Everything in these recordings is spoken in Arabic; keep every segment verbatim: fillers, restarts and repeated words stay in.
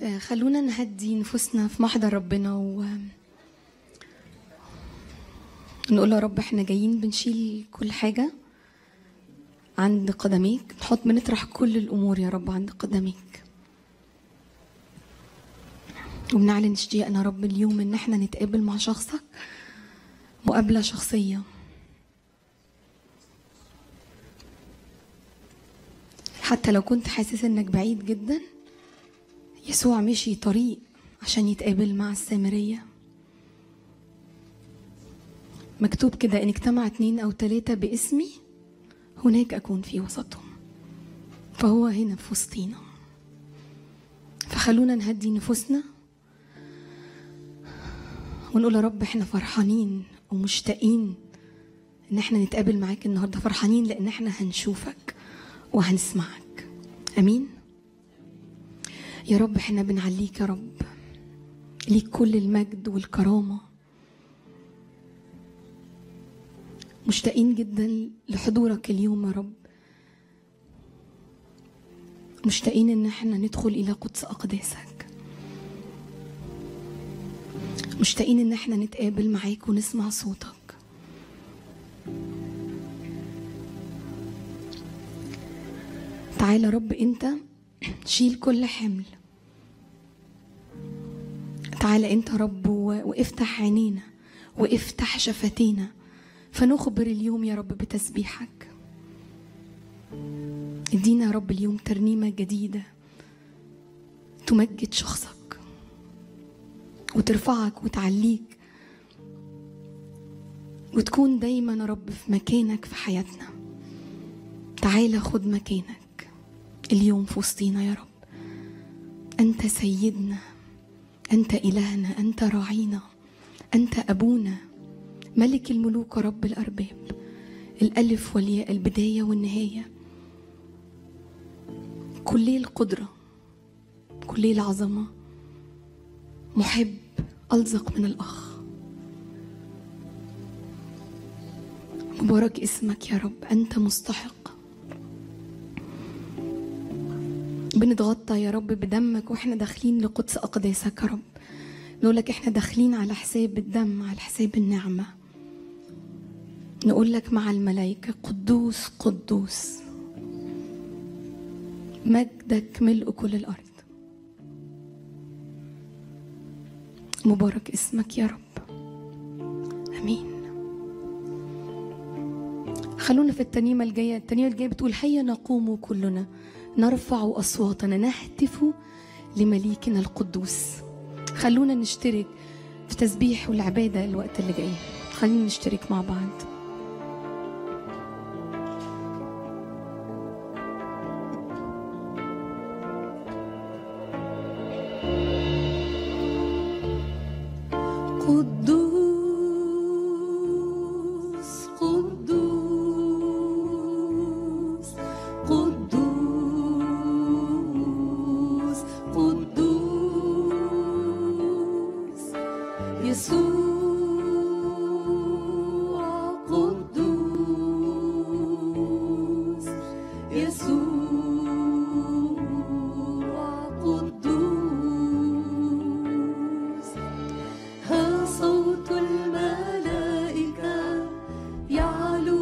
خلونا نهدي نفوسنا في محضر ربنا ونقول يا رب احنا جايين بنشيل كل حاجة عند قدميك، نحط بنطرح كل الأمور يا رب عند قدميك، وبنعلن اشتياقنا يا رب اليوم ان احنا نتقابل مع شخصك مقابلة شخصية. حتى لو كنت حاسس انك بعيد جدا، يسوع مشي طريق عشان يتقابل مع السامرية. مكتوب كده ان اجتمع اتنين او تلاتة باسمي هناك اكون في وسطهم، فهو هنا في وسطينا. فخلونا نهدي نفوسنا ونقول يا رب احنا فرحانين ومشتاقين ان احنا نتقابل معاك النهارده، فرحانين لان احنا هنشوفك وهنسمعك. امين يا رب. احنا بنعليك يا رب، ليك كل المجد والكرامة. مشتاقين جدا لحضورك اليوم يا رب، مشتاقين ان احنا ندخل الى قدس اقداسك، مشتاقين ان احنا نتقابل معاك ونسمع صوتك. تعالى يا رب انت شيل كل حمل، تعالى انت رب وافتح عينينا وافتح شفتينا، فنخبر اليوم يا رب بتسبيحك. ادينا يا رب اليوم ترنيمة جديدة تمجد شخصك وترفعك وتعليك، وتكون دايما يا رب في مكانك في حياتنا. تعالى خد مكانك اليوم في وسطينا يا رب. أنت سيدنا، أنت إلهنا، أنت راعينا، أنت أبونا، ملك الملوك رب الأرباب، الألف والياء، البداية والنهاية، كلي القدرة، كلي العظمة، محب ألزق من الأخ. مبارك اسمك يا رب، أنت مستحق. بنتغطى يا رب بدمك واحنا داخلين لقدس أقداسك يا رب. نقولك احنا داخلين على حساب الدم، على حساب النعمة. نقولك مع الملائكة قدوس قدوس، مجدك ملء كل الأرض. مبارك اسمك يا رب. أمين. خلونا في الترنيمة الجاية. الترنيمة الجاية بتقول هيا نقوم كلنا نرفع أصواتنا نهتف لمليكنا القدوس. خلونا نشترك في تسبيح والعبادة الوقت اللي جاي، خلينا نشترك مع بعض. صوت الملائكة يعلو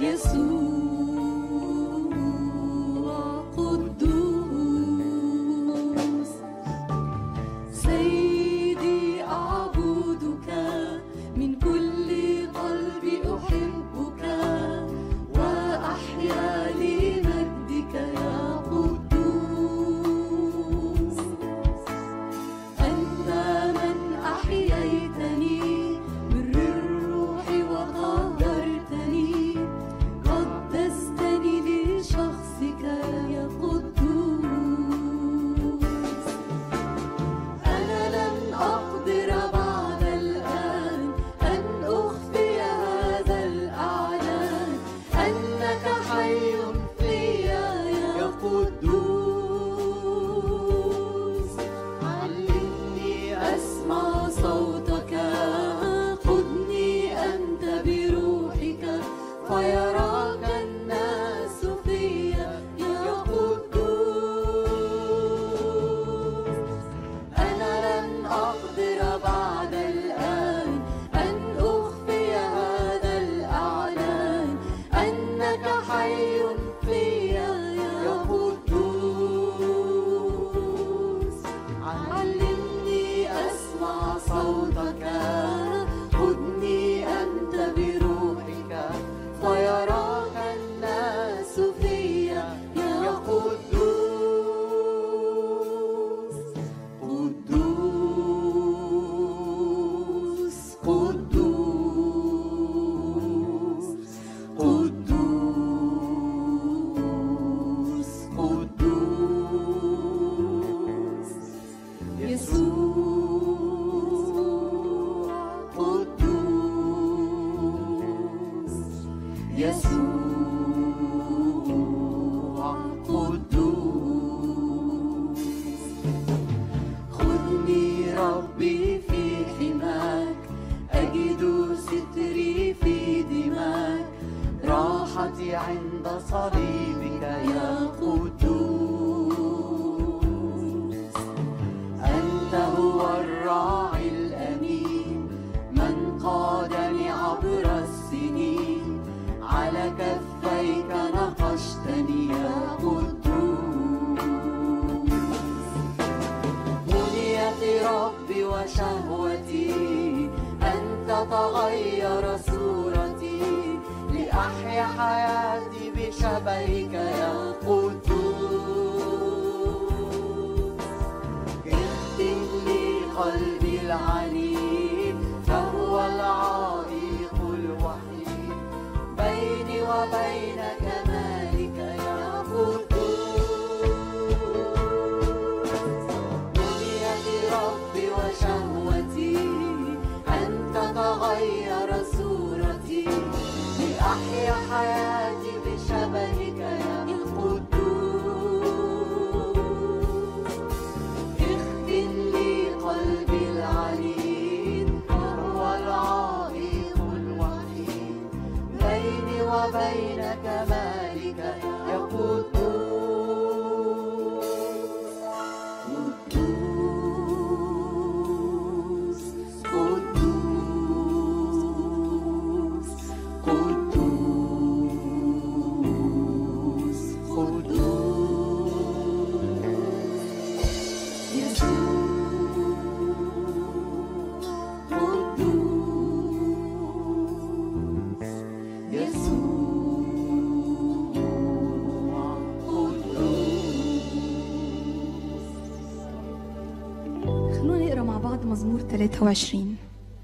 مزمور ثلاثة وعشرين.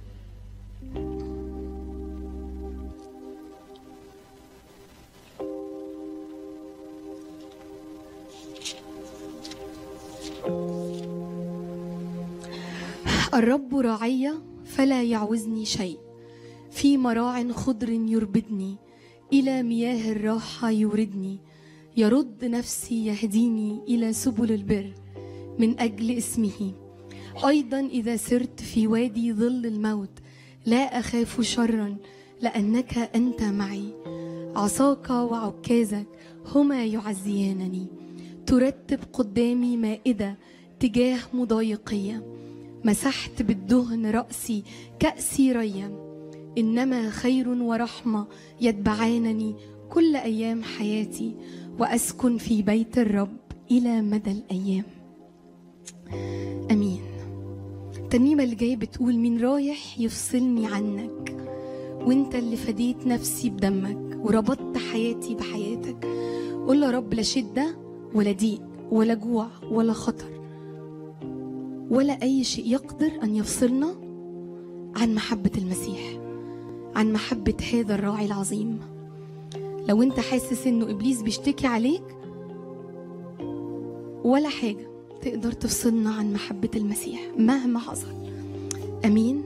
الرب راعي فلا يعوزني شيء، في مراع خضر يربدني، إلى مياه الراحة يوردني، يرد نفسي يهديني إلى سبل البر من أجل اسمه. أيضا إذا سرت في وادي ظل الموت لا أخاف شرا، لأنك أنت معي، عصاك وعكازك هما يعزيانني. ترتب قدامي مائدة تجاه مضايقية، مسحت بالدهن رأسي كأسي ريا. إنما خير ورحمة يتبعانني كل أيام حياتي، وأسكن في بيت الرب إلى مدى الأيام. أمين. الترنيمة اللي جاية بتقول: مين رايح يفصلني عنك، وانت اللي فديت نفسي بدمك وربطت حياتي بحياتك. قول يا رب: لا شدة ولا ضيق ولا جوع ولا خطر ولا أي شيء يقدر أن يفصلنا عن محبة المسيح، عن محبة هذا الراعي العظيم. لو انت حاسس انه إبليس بيشتكي عليك، ولا حاجة تقدر تفصلنا عن محبة المسيح مهما حصل. أمين.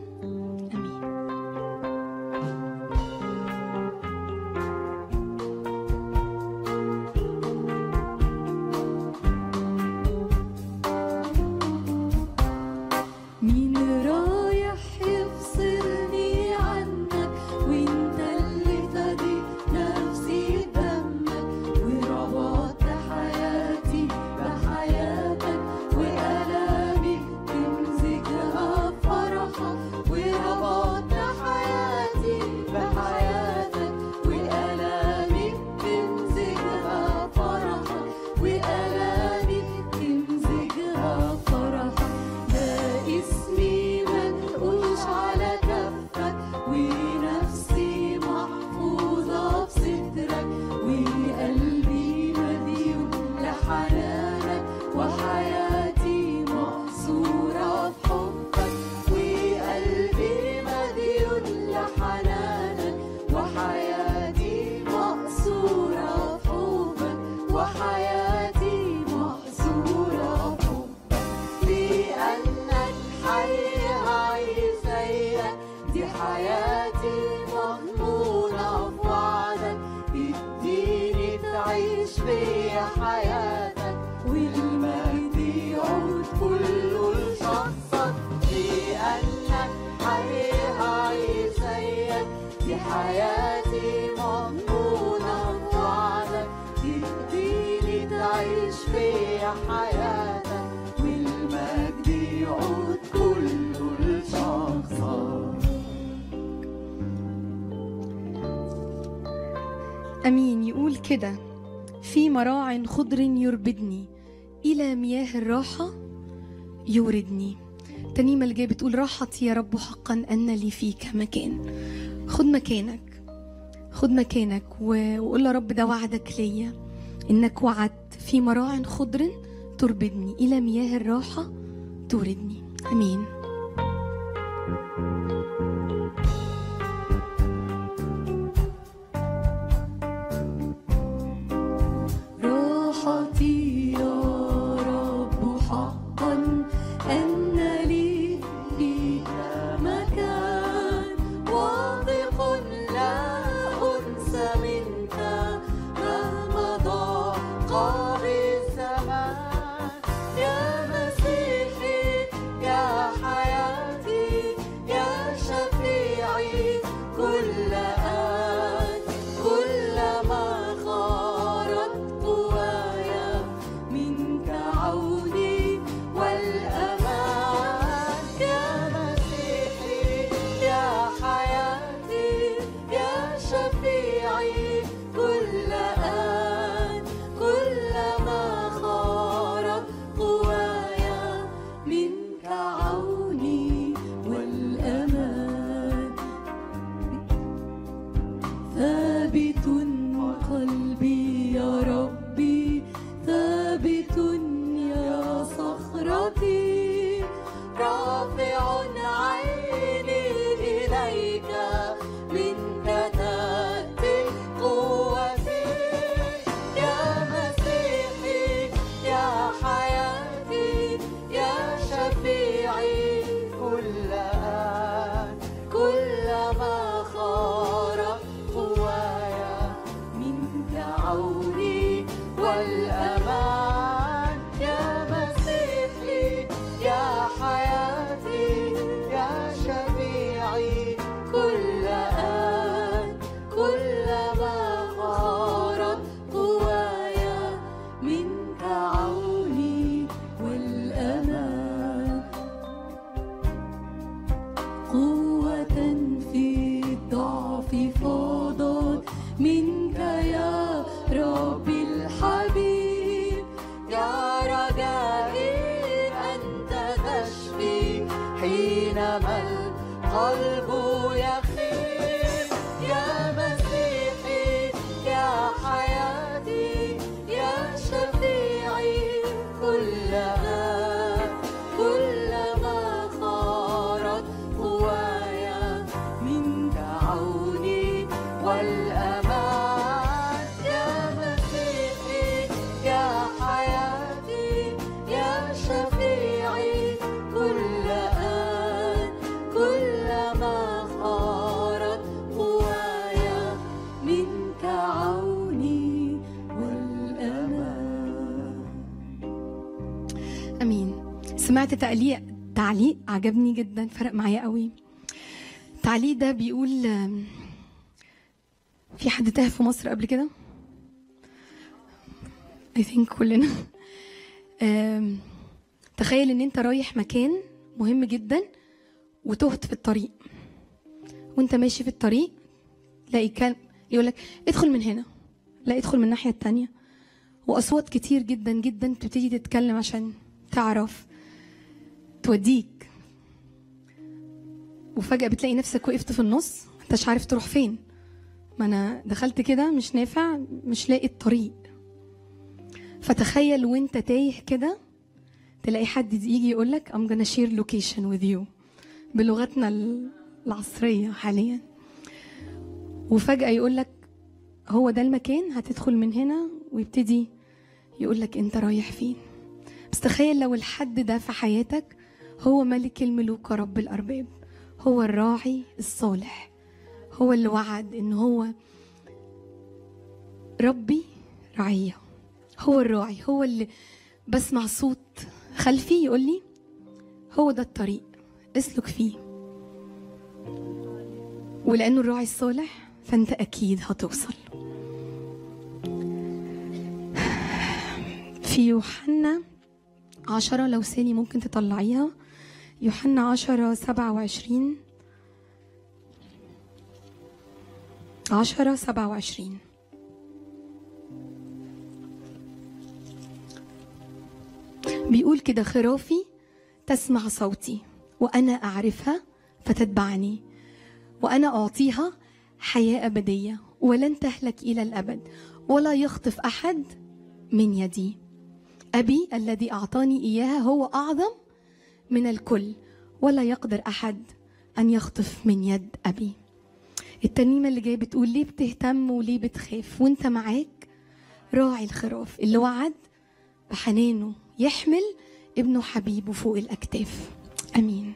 أمين. يقول كده: في مراع خضر يربدني، إلى مياه الراحة يوردني. الترنيمة اللي جاية بتقول: راحتي يا رب حقا أن لي فيك مكان. خد مكانك، خد مكانك وقول يا رب: ده وعدك ليا، إنك وعدت في مراع خضر تربدني، إلى مياه الراحة توردني. أمين. كلما خارق قوايا منك والأمان يا مسيحي يا حياتي يا شفيعي كل آن كلما خارت قوايا منك عوني والأمان. امين. سمعت تعليق تعليق عجبني جدا، فرق معايا قوي. التعليق ده بيقول آم، في حد تاه في مصر قبل كده؟ I think كلنا. آم، تخيل ان انت رايح مكان مهم جدا وتهت في الطريق، وانت ماشي في الطريق تلاقي كان يقولك ادخل من هنا، لا ادخل من الناحية التانية، واصوات كتير جدا جدا تبتدي تتكلم عشان تعرف توديك، وفجأة بتلاقي نفسك وقفت في النص انتش عارف تروح فين. ما انا دخلت كده مش نافع، مش لاقي الطريق. فتخيل وانت تايه كده تلاقي حد يجي يقولك I'm gonna share location with you بلغتنا العصرية حاليا، وفجأة يقولك هو ده المكان، هتدخل من هنا، ويبتدي يقولك انت رايح فين. بس تخيل لو الحد ده في حياتك هو ملك الملوك رب الأرباب، هو الراعي الصالح، هو اللي وعد إن هو ربي رعية، هو الراعي، هو اللي بسمع صوت خلفي يقول لي هو ده الطريق اسلك فيه. ولأنه الراعي الصالح فأنت أكيد هتوصل. في يوحنا عشرة، لو سالي ممكن تطلعيها، يوحنا عشرة سبعة وعشرين، عشرة سبعة وعشرين. بيقول كده: خرافي تسمع صوتي وأنا أعرفها فتتبعني، وأنا أعطيها حياة أبدية ولن تهلك إلى الأبد، ولا يخطف أحد من يدي. أبي الذي أعطاني إياها هو أعظم من الكل، ولا يقدر أحد أن يخطف من يد أبي. الترنيمة اللي جاية بتقول: ليه بتهتم وليه بتخاف وانت معاك راعي الخراف اللي وعد بحنانه يحمل ابنه حبيبه فوق الأكتاف. أمين.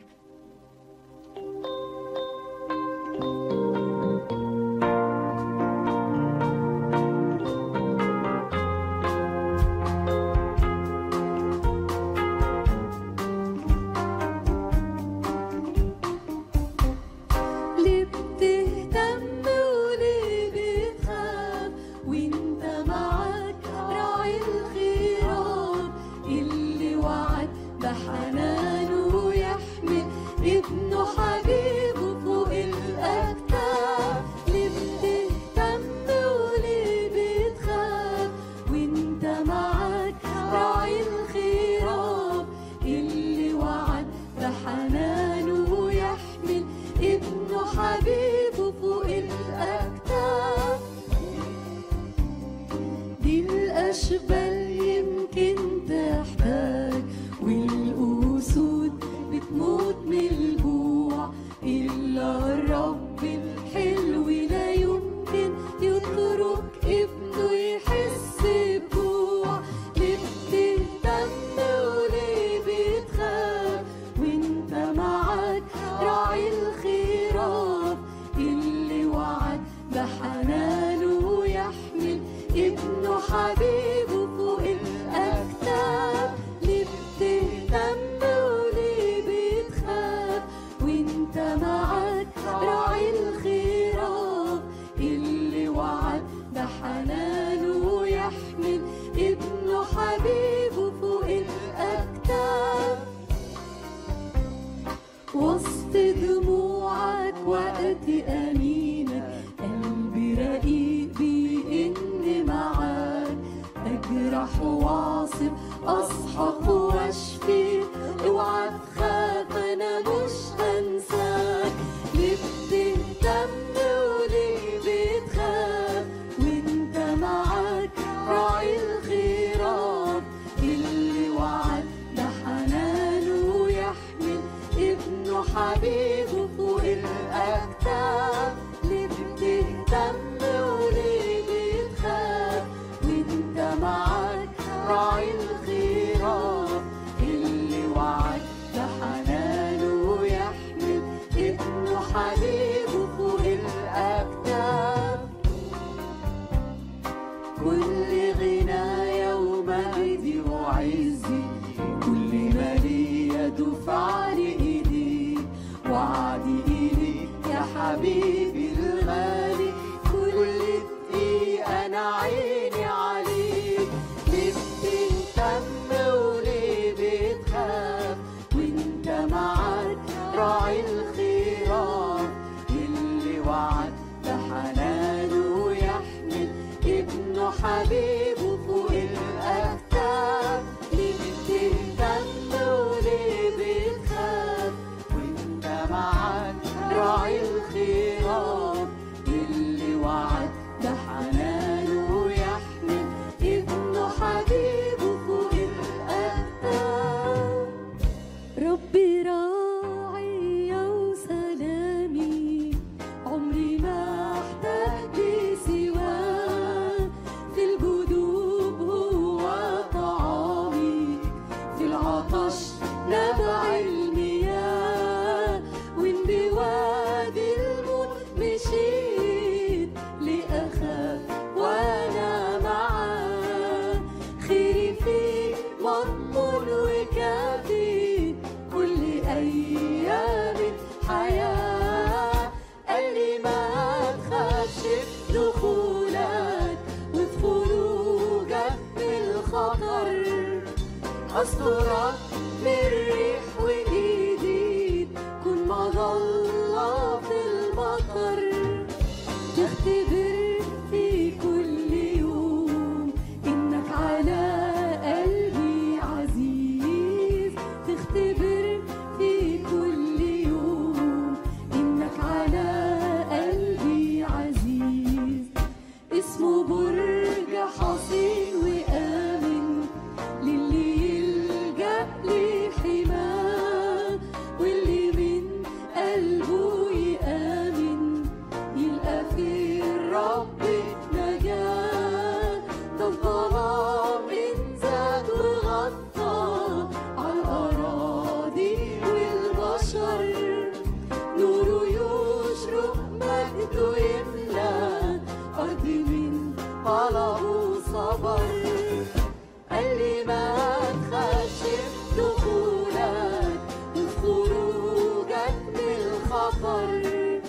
بتهتم وليه بتخاف وانت معاك راعي الخيرات اللي وعد بحنانه يحمل ابنه حبيبه فوق الأكتاف. كل غنايا ومجدي وعزي كل ما ليا دفع لإيديك وعدي إيديك يا حبيبي الغالي. كل دقيقة أنا عيني عليك. ليه بتهتم وليه بتخاف وانت معاك راعي الخيرات اللي وعد بحنانه يحمل ابنه حبيبه فوق الأكتاف. ليه بتهتم وليه بتخاف وانت معاك راعي الخيرات اللي وعد بحنانه يحمل ابنه حبيبه فوق الأكتاف. ربي راعي وسلامي عمري ما احتاج لسواه. في الجدوب هو طعامي في العطش نبع المياه. وإن بوادي الموت مشيت لأخاف وأنا معاه. خيري فيه مضمون وكافي كل أيام الحياة. قال لي ما تخافش في دخولك وفي خروجك من الخطر. أسترك من الريح وإيدي تكون مظلة في المطر. تختبر في كل يوم إنك على قلبي عزيز. تختبر في كل يوم إنك على قلبي عزيز. اسمه برج حصين وآمن للي يلجأ لحماه. واللي من قلبه يآمن يلقى في الرب نجاة. ده الظلام انزاد وغطى على الأراضي والبشر. نوره يشرق مجده يملى أرض من طلبه صبر. قال لي ما تخافش في دخولك وفي خروجك من الخطر.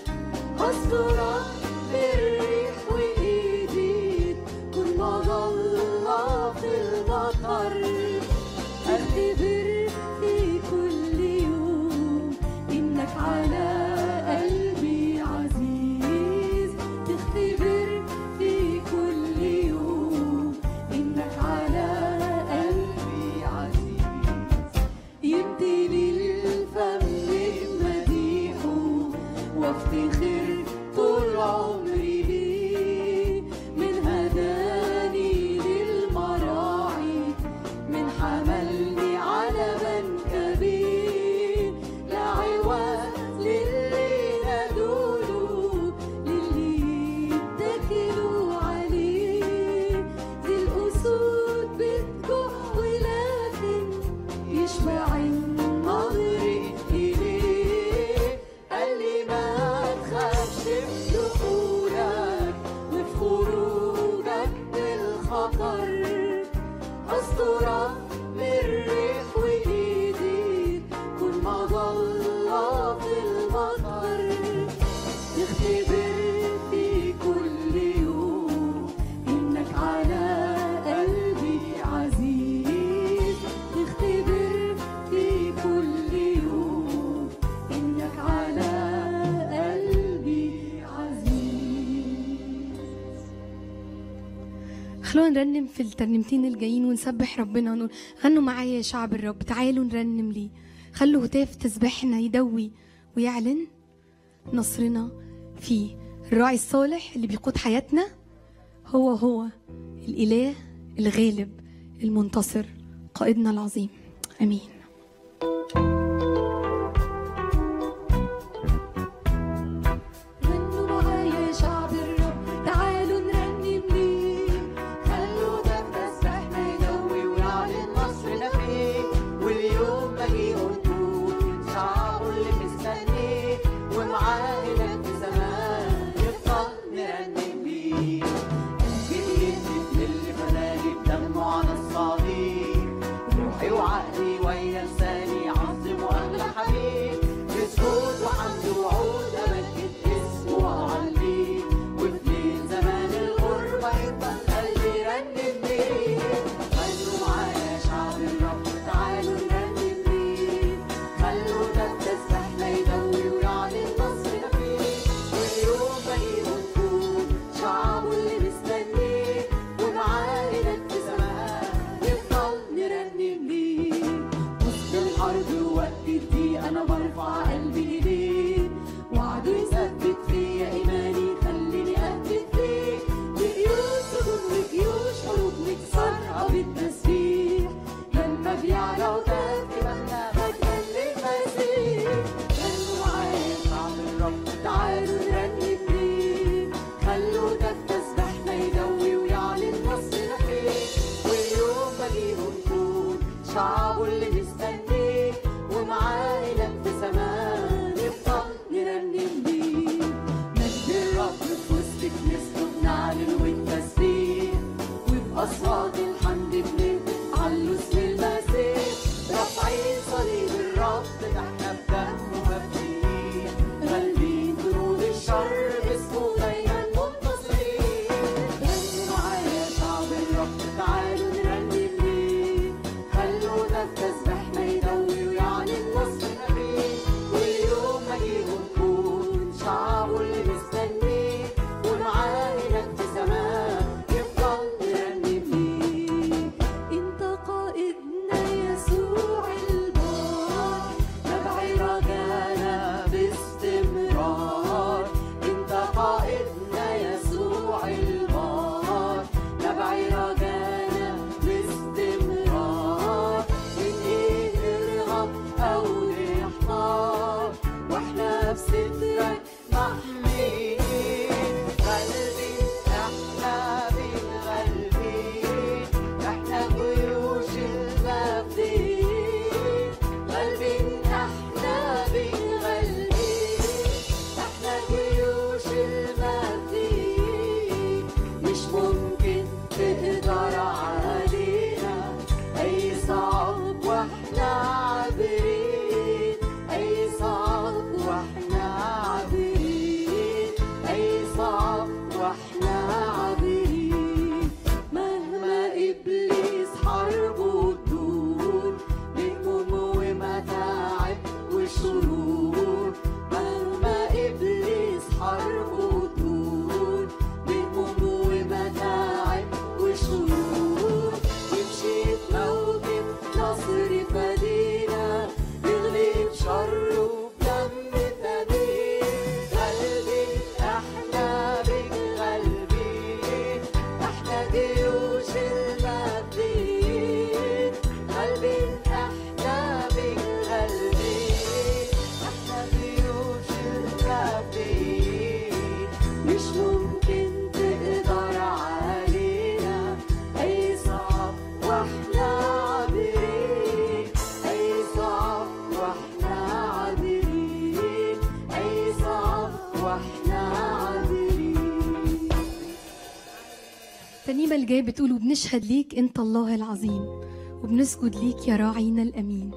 أسترك بالريح وإيدي تكون مظلة في المطر. أختبر في كل يوم إنك على قلبي عزيز. تختبر في كل يوم إنك على قلبي عزيز. يمتلي الفم بمديحه وافتخر طول عمري بيه. من هداني للمراعي من حملني على منكبي. لا عوض للي نادوله للي يتكلوا عليه. دي الأسود بتكح ولكن يشبع النظر إليه. قال لي ما تخافش في دخولك وفي خروجك من الخطر. أسترك من الريح وإيدي تكون مظلة في المطر. تختبر في كل يوم إنك على قلبي عزيز. تختبر في كل يوم إنك على قلبي عزيز. خلونا نرنم في الترنيمتين الجايين ونسبح ربنا ونقول غنوا معايا يا شعب الرب. تعالوا نرنم ليه. خلوا هتاف تسبحنا يدوي ويعلن نصرنا فيه. الراعي الصالح اللي بيقود حياتنا هو هو الإله الغالب المنتصر قائدنا العظيم. أمين. غنوا معايا يا شعب الرب. الترنيمة اللي جاية بتقول وبنشهد ليك أنت الله العظيم، وبنسجد ليك يا راعينا الأمين،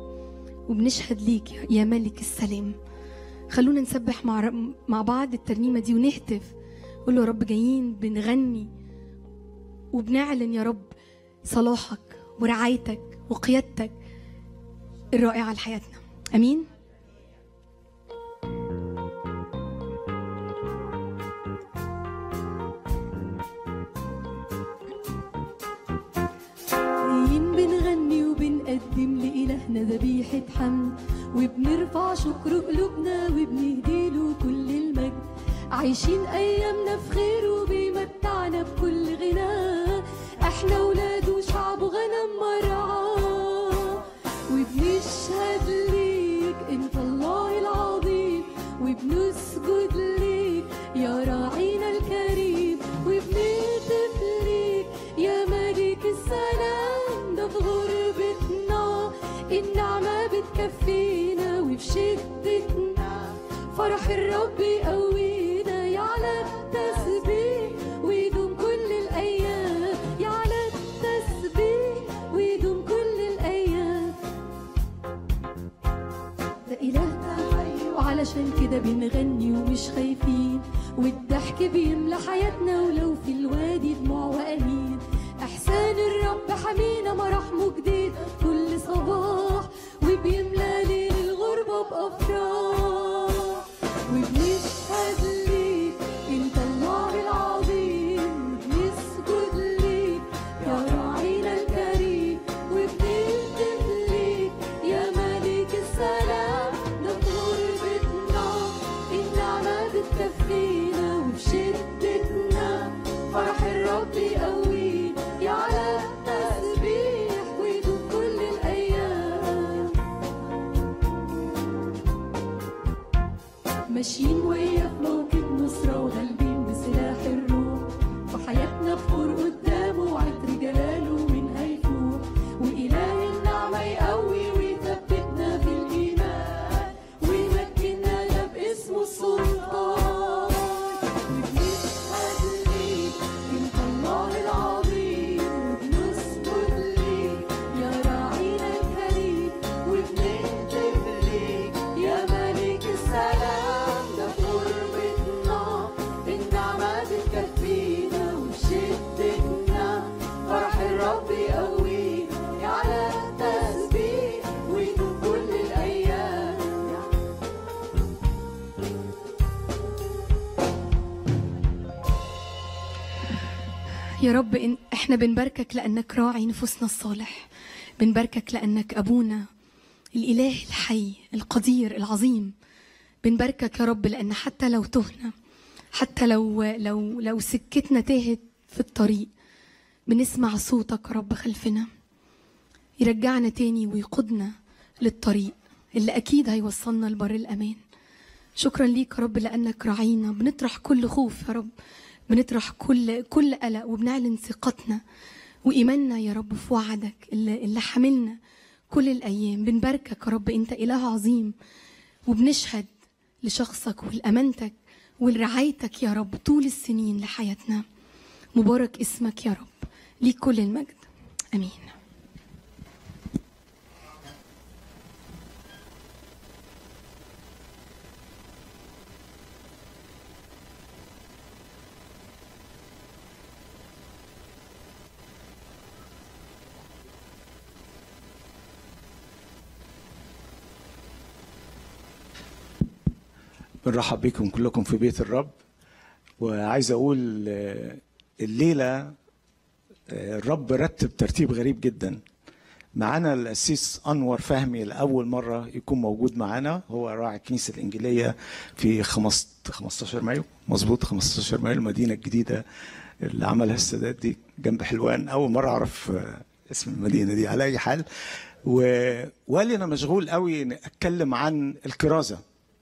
وبنشهد ليك يا ملك السلام. خلونا نسبح مع مع بعض الترنيمة دي ونهتف، قول له يا رب جايين بنغني وبنعلن يا رب صلاحك ورعايتك وقيادتك الرائعة لحياتنا. أمين. بنغني وبنقدم لإلهنا ذبيحة حمد، وبنرفع شكر قلوبنا وبنهديله كل المجد. عايشين أيامنا في خير وبيمتعنا بكل غنى، احنا ولاده وشعبه غنم مرعاه. وبنشهد ليك انت الله العظيم، وبنسجد ليك يا راعينا الكريم، وبنهتف ليك يا ملك السلام. ده في غربتنا النعمة بتكفينا، وفي شدتنا فرح الرب يقوينا. يعلى التسبيح ويدوم عشان كده بنغني ومش خايفين، والضحك بيملى حياتنا ولو في الوادي دموع وأنين. إحسان الرب حمينا مراحمه جديد كل صباح، وبيملى ليل الغربة بأفراح. وبنشهد ليك انت الله العظيم، وبنسجد ليك يا راعينا الكريم، وبنهتف ليك يا ملك السلام. ده في غربتنا النعمة بتكفينا، وفي شدتنا فرح الرب يقوينا، يعلى التسبيح ويدوم كل الأيام. ماشيين ويا في موكب نصرة وغالبين بسلاح الروح، وحياتنا بخور قدامه وعطر جلاله من هيفوح. وإله النعمة يقوي ويثبتنا في الإيمان، ويمكننا ده باسمه السلطان. وبنشهد ليك انت الله العظيم، وبنسجد ليك يا راعينا الكريم، وبنهتف ليك يا ملك السلام. ده في غربتنا النعمة بتكفينا، وفي شدتنا فرح الرب يقوينا، يعلى التسبيح ويدوم كل الأيام. يا رب إن احنا بنباركك لأنك راعي نفوسنا الصالح، بنباركك لأنك أبونا الإله الحي القدير العظيم. بنباركك يا رب لأن حتى لو تهنا، حتى لو لو لو سكتنا تاهت في الطريق، بنسمع صوتك يا رب خلفنا يرجعنا تاني ويقودنا للطريق اللي أكيد هيوصلنا لبر الأمان. شكرا ليك يا رب لأنك راعينا. بنطرح كل خوف يا رب، بنطرح كل كل قلق، وبنعلن ثقتنا وإيماننا يا رب في وعدك اللي, اللي حملنا كل الأيام. بنباركك يا رب أنت إله عظيم، وبنشهد لشخصك ولأمانتك ولرعايتك يا رب طول السنين لحياتنا. مبارك اسمك يا رب، ليك كل المجد، أمين. بنرحب بكم كلكم في بيت الرب. وعايز اقول الليله الرب رتب ترتيب غريب جدا. معانا القسيس انور فهمي لاول مره يكون موجود معانا، هو راعي الكنيسه الانجيليه في خمستاشر مايو، مظبوط خمستاشر مايو، المدينه الجديده اللي عملها السادات دي جنب حلوان. اول مره اعرف اسم المدينه دي. على اي حال، وقال لي انا مشغول قوي اتكلم عن الكرازه،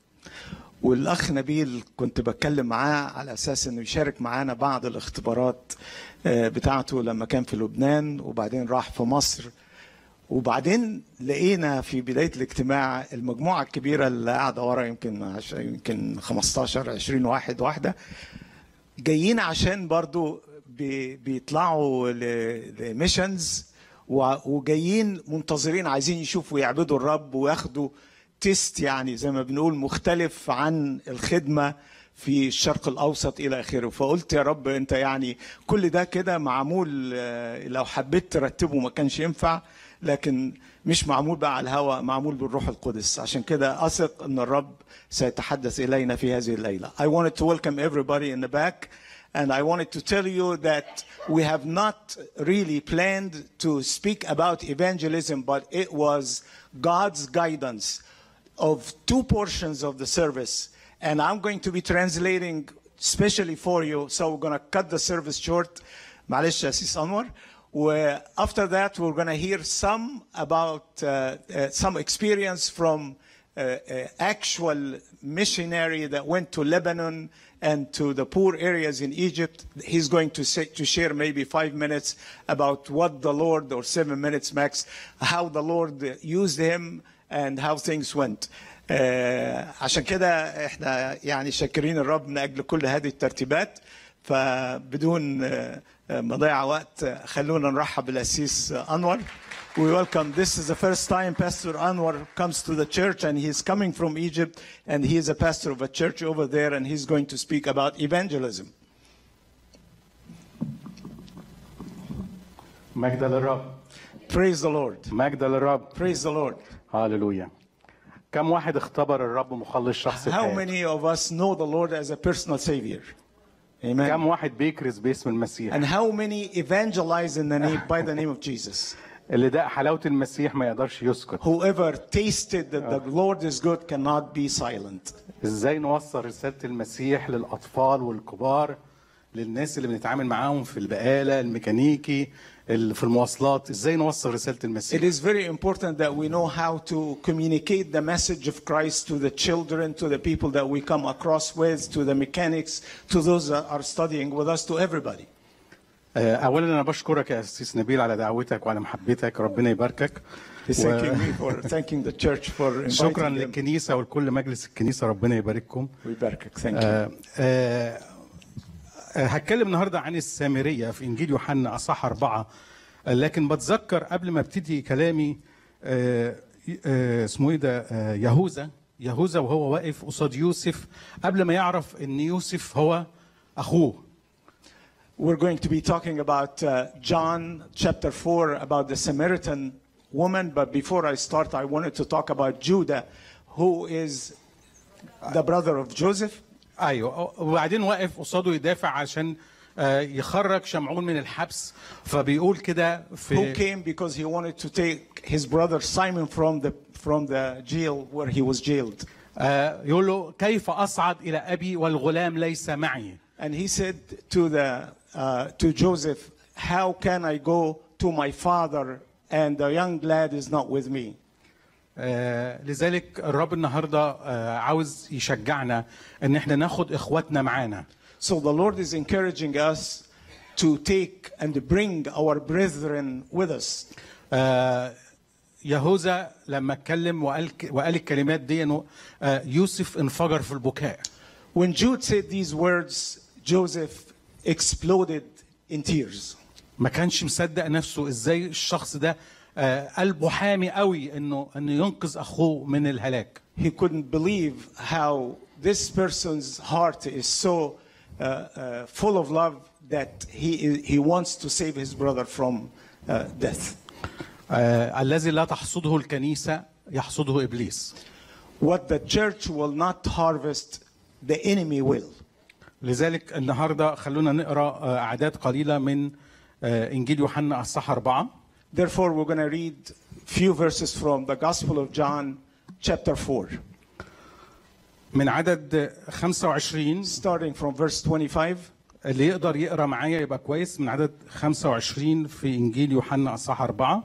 والاخ نبيل كنت بتكلم معاه على اساس انه يشارك معانا بعض الاختبارات بتاعته لما كان في لبنان وبعدين راح في مصر. وبعدين لقينا في بدايه الاجتماع المجموعه الكبيره اللي قاعده ورا، يمكن يمكن خمستاشر عشرين واحد واحده، جايين عشان برضو بيطلعوا لميشنز، وجايين منتظرين عايزين يشوفوا يعبدوا الرب وياخدوا تيست، يعني زي ما بنقول مختلف عن الخدمة في الشرق الأوسط إلى آخره. فقلت يا رب أنت يعني كل ده كده معمول، لو حبيت ترتبه ما كانش ينفع، لكن مش معمول بقى على الهواء، معمول بالروح القدس. عشان كده أثق أن الرب سيتحدث إلينا في هذه الليلة. I wanted to welcome everybody in the back, and I wanted to tell you that we have not really planned to speak about evangelism, but it was God's guidance of two portions of the service, and I'm going to be translating especially for you, so we're going to cut the service short. معلش يا سيس أنور. After that we're going to hear some about uh, uh, some experience from uh, uh, actual missionary that went to Lebanon and to the poor areas in Egypt. He's going to say, to share maybe five minutes about what the Lord, or seven minutes max, how the Lord used him and how things went. uh, عشان كده احنا يعني شاكرين الرب من اجل كل هذه الترتيبات. فبدون uh, مضيع وقت خلونا نرحب بالقسيس انور. We welcome. This is the first time Pastor Anwar comes to the church, and he's coming from Egypt, and he is a pastor of a church over there, and he's going to speak about evangelism. مجد للرب. Praise the Lord. مجد للرب. Praise the Lord. هاللويا. كم واحد اختبر الرب مخلص شخصي؟ How many of us know the Lord as a personal savior? Amen. كم واحد بيكرز باسم المسيح؟ And how many evangelize in the name by the name of Jesus? اللي ده حلاوة المسيح ما يقدرش يسكت. Whoever tasted that the Lord is good cannot be silent. ازاي نوصل رسالة المسيح للأطفال والكبار، للناس اللي بنتعامل معاهم في البقالة، الميكانيكي، في المواصلات، ازاي نوصل رسالة المسيح؟ It is very important that we know how to communicate the message of Christ to the children, to the people that we come across with, to the mechanics, to those that are studying with us, to everybody. أولا أنا بشكرك يا أسيس نبيل على دعوتك وعلى محبتك، ربنا يباركك. Thanking me for thanking the church for inviting شكرا them. للكنيسة ولكل مجلس الكنيسة، ربنا يبارككم. ويباركك. Thank you. آه آه هتكلم النهارده عن السامرية في إنجيل يوحنا أصحاح أربعة، لكن بتذكر قبل ما ابتدي كلامي آه آه اسمه إيه ده آه يهوذا يهوذا وهو واقف قصاد يوسف قبل ما يعرف إن يوسف هو أخوه. We're going to be talking about uh, John chapter four, about the Samaritan woman. But before I start, I wanted to talk about Judah, who is the brother of Joseph. ايوه، وبعدين واقف قصاده يدافع عشان يخرج شمعون من الحبس، فبيقول كده في who came because he wanted to take his brother Simon from the from the jail where he was jailed. يقول له كيف أصعد إلى أبي والغلام ليس معي. And he said to the uh, to Joseph, how can I go to my father and the young lad is not with me? آه لذلك الرب النهارده آه عاوز يشجعنا ان احنا ناخد اخواتنا معانا. So the Lord is encouraging us to take and bring our brethren with us. آه يهوذا لما اتكلم وقال وقال الكلمات دي انه آه يوسف انفجر في البكاء. When Jude said these words, Joseph exploded in tears. ما كانش مصدق نفسه ازاي الشخص ده قلبه حامي قوي انه انه ينقذ اخوه من الهلاك. He couldn't believe how this person's heart is so uh, uh, full of love that he he wants to save his brother from uh, death. uh, الذي لا تحصده الكنيسة يحصده إبليس. What the church will not harvest, the enemy will. لذلك النهارده خلونا نقرا أعداد قليلة من إنجيل يوحنا أصحاح أربعة. Therefore, we're going to read few verses from the Gospel of John, chapter four. من عدد خمسة وعشرين. Starting from verse twenty-five. اللي يقدر يقرا معايا يبقى كويس. من عدد خمسة وعشرين في إنجيل يوحنا أصحاح أربعة.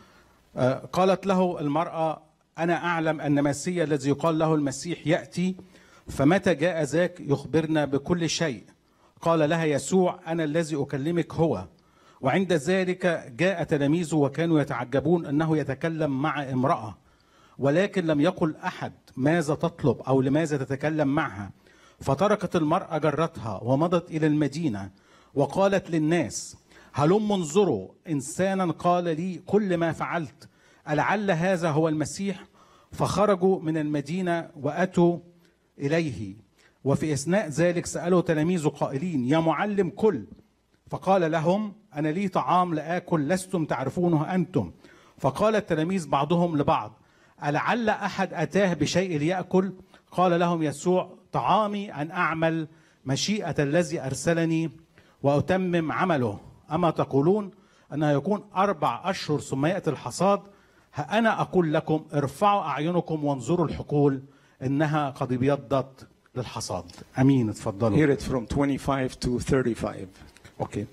قالت له المرأة: أنا أعلم أن مسيا الذي يقال له المسيح يأتي، فمتى جاء ذاك يخبرنا بكل شيء. قال لها يسوع: أنا الذي أكلمك هو. وعند ذلك جاء تلاميذه وكانوا يتعجبون أنه يتكلم مع امرأة، ولكن لم يقل أحد ماذا تطلب أو لماذا تتكلم معها. فتركت المرأة جرتها ومضت إلى المدينة وقالت للناس: هلم انظروا إنسانا قال لي كل ما فعلت، ألعل هذا هو المسيح؟ فخرجوا من المدينة وأتوا إليه. وفي أثناء ذلك سألوا تلاميذه قائلين: يا معلم كل. فقال لهم: أنا لي طعام لآكل لستم تعرفونه أنتم. فقال التلاميذ بعضهم لبعض: ألعل أحد أتاه بشيء ليأكل؟ قال لهم يسوع: طعامي أن أعمل مشيئة الذي أرسلني وأتمم عمله. أما تقولون أنه يكون أربع أشهر ثم يأتي الحصاد؟ ها أنا أقول لكم: ارفعوا أعينكم وانظروا الحقول إنها قد ابيضت للحصاد. أمين. اتفضلوا. Hear it from twenty-five to thirty-five. أوكي.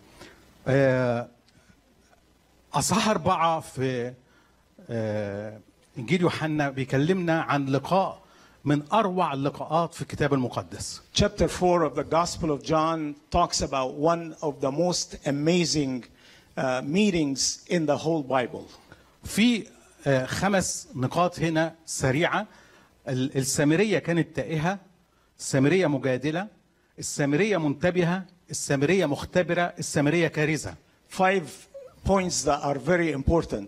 أصحاح أربعة في إنجيل يوحنا بيكلمنا عن لقاء من أروع اللقاءات في الكتاب المقدس. Chapter four of the Gospel of John talks about one of the most amazing uh, meetings in the whole Bible. في خمس نقاط هنا سريعة. السامرية كانت تائهة، السامرية مجادلة، السامرية منتبهة، السامرية مختبرة، السامرية كارثة. Five points that are very important.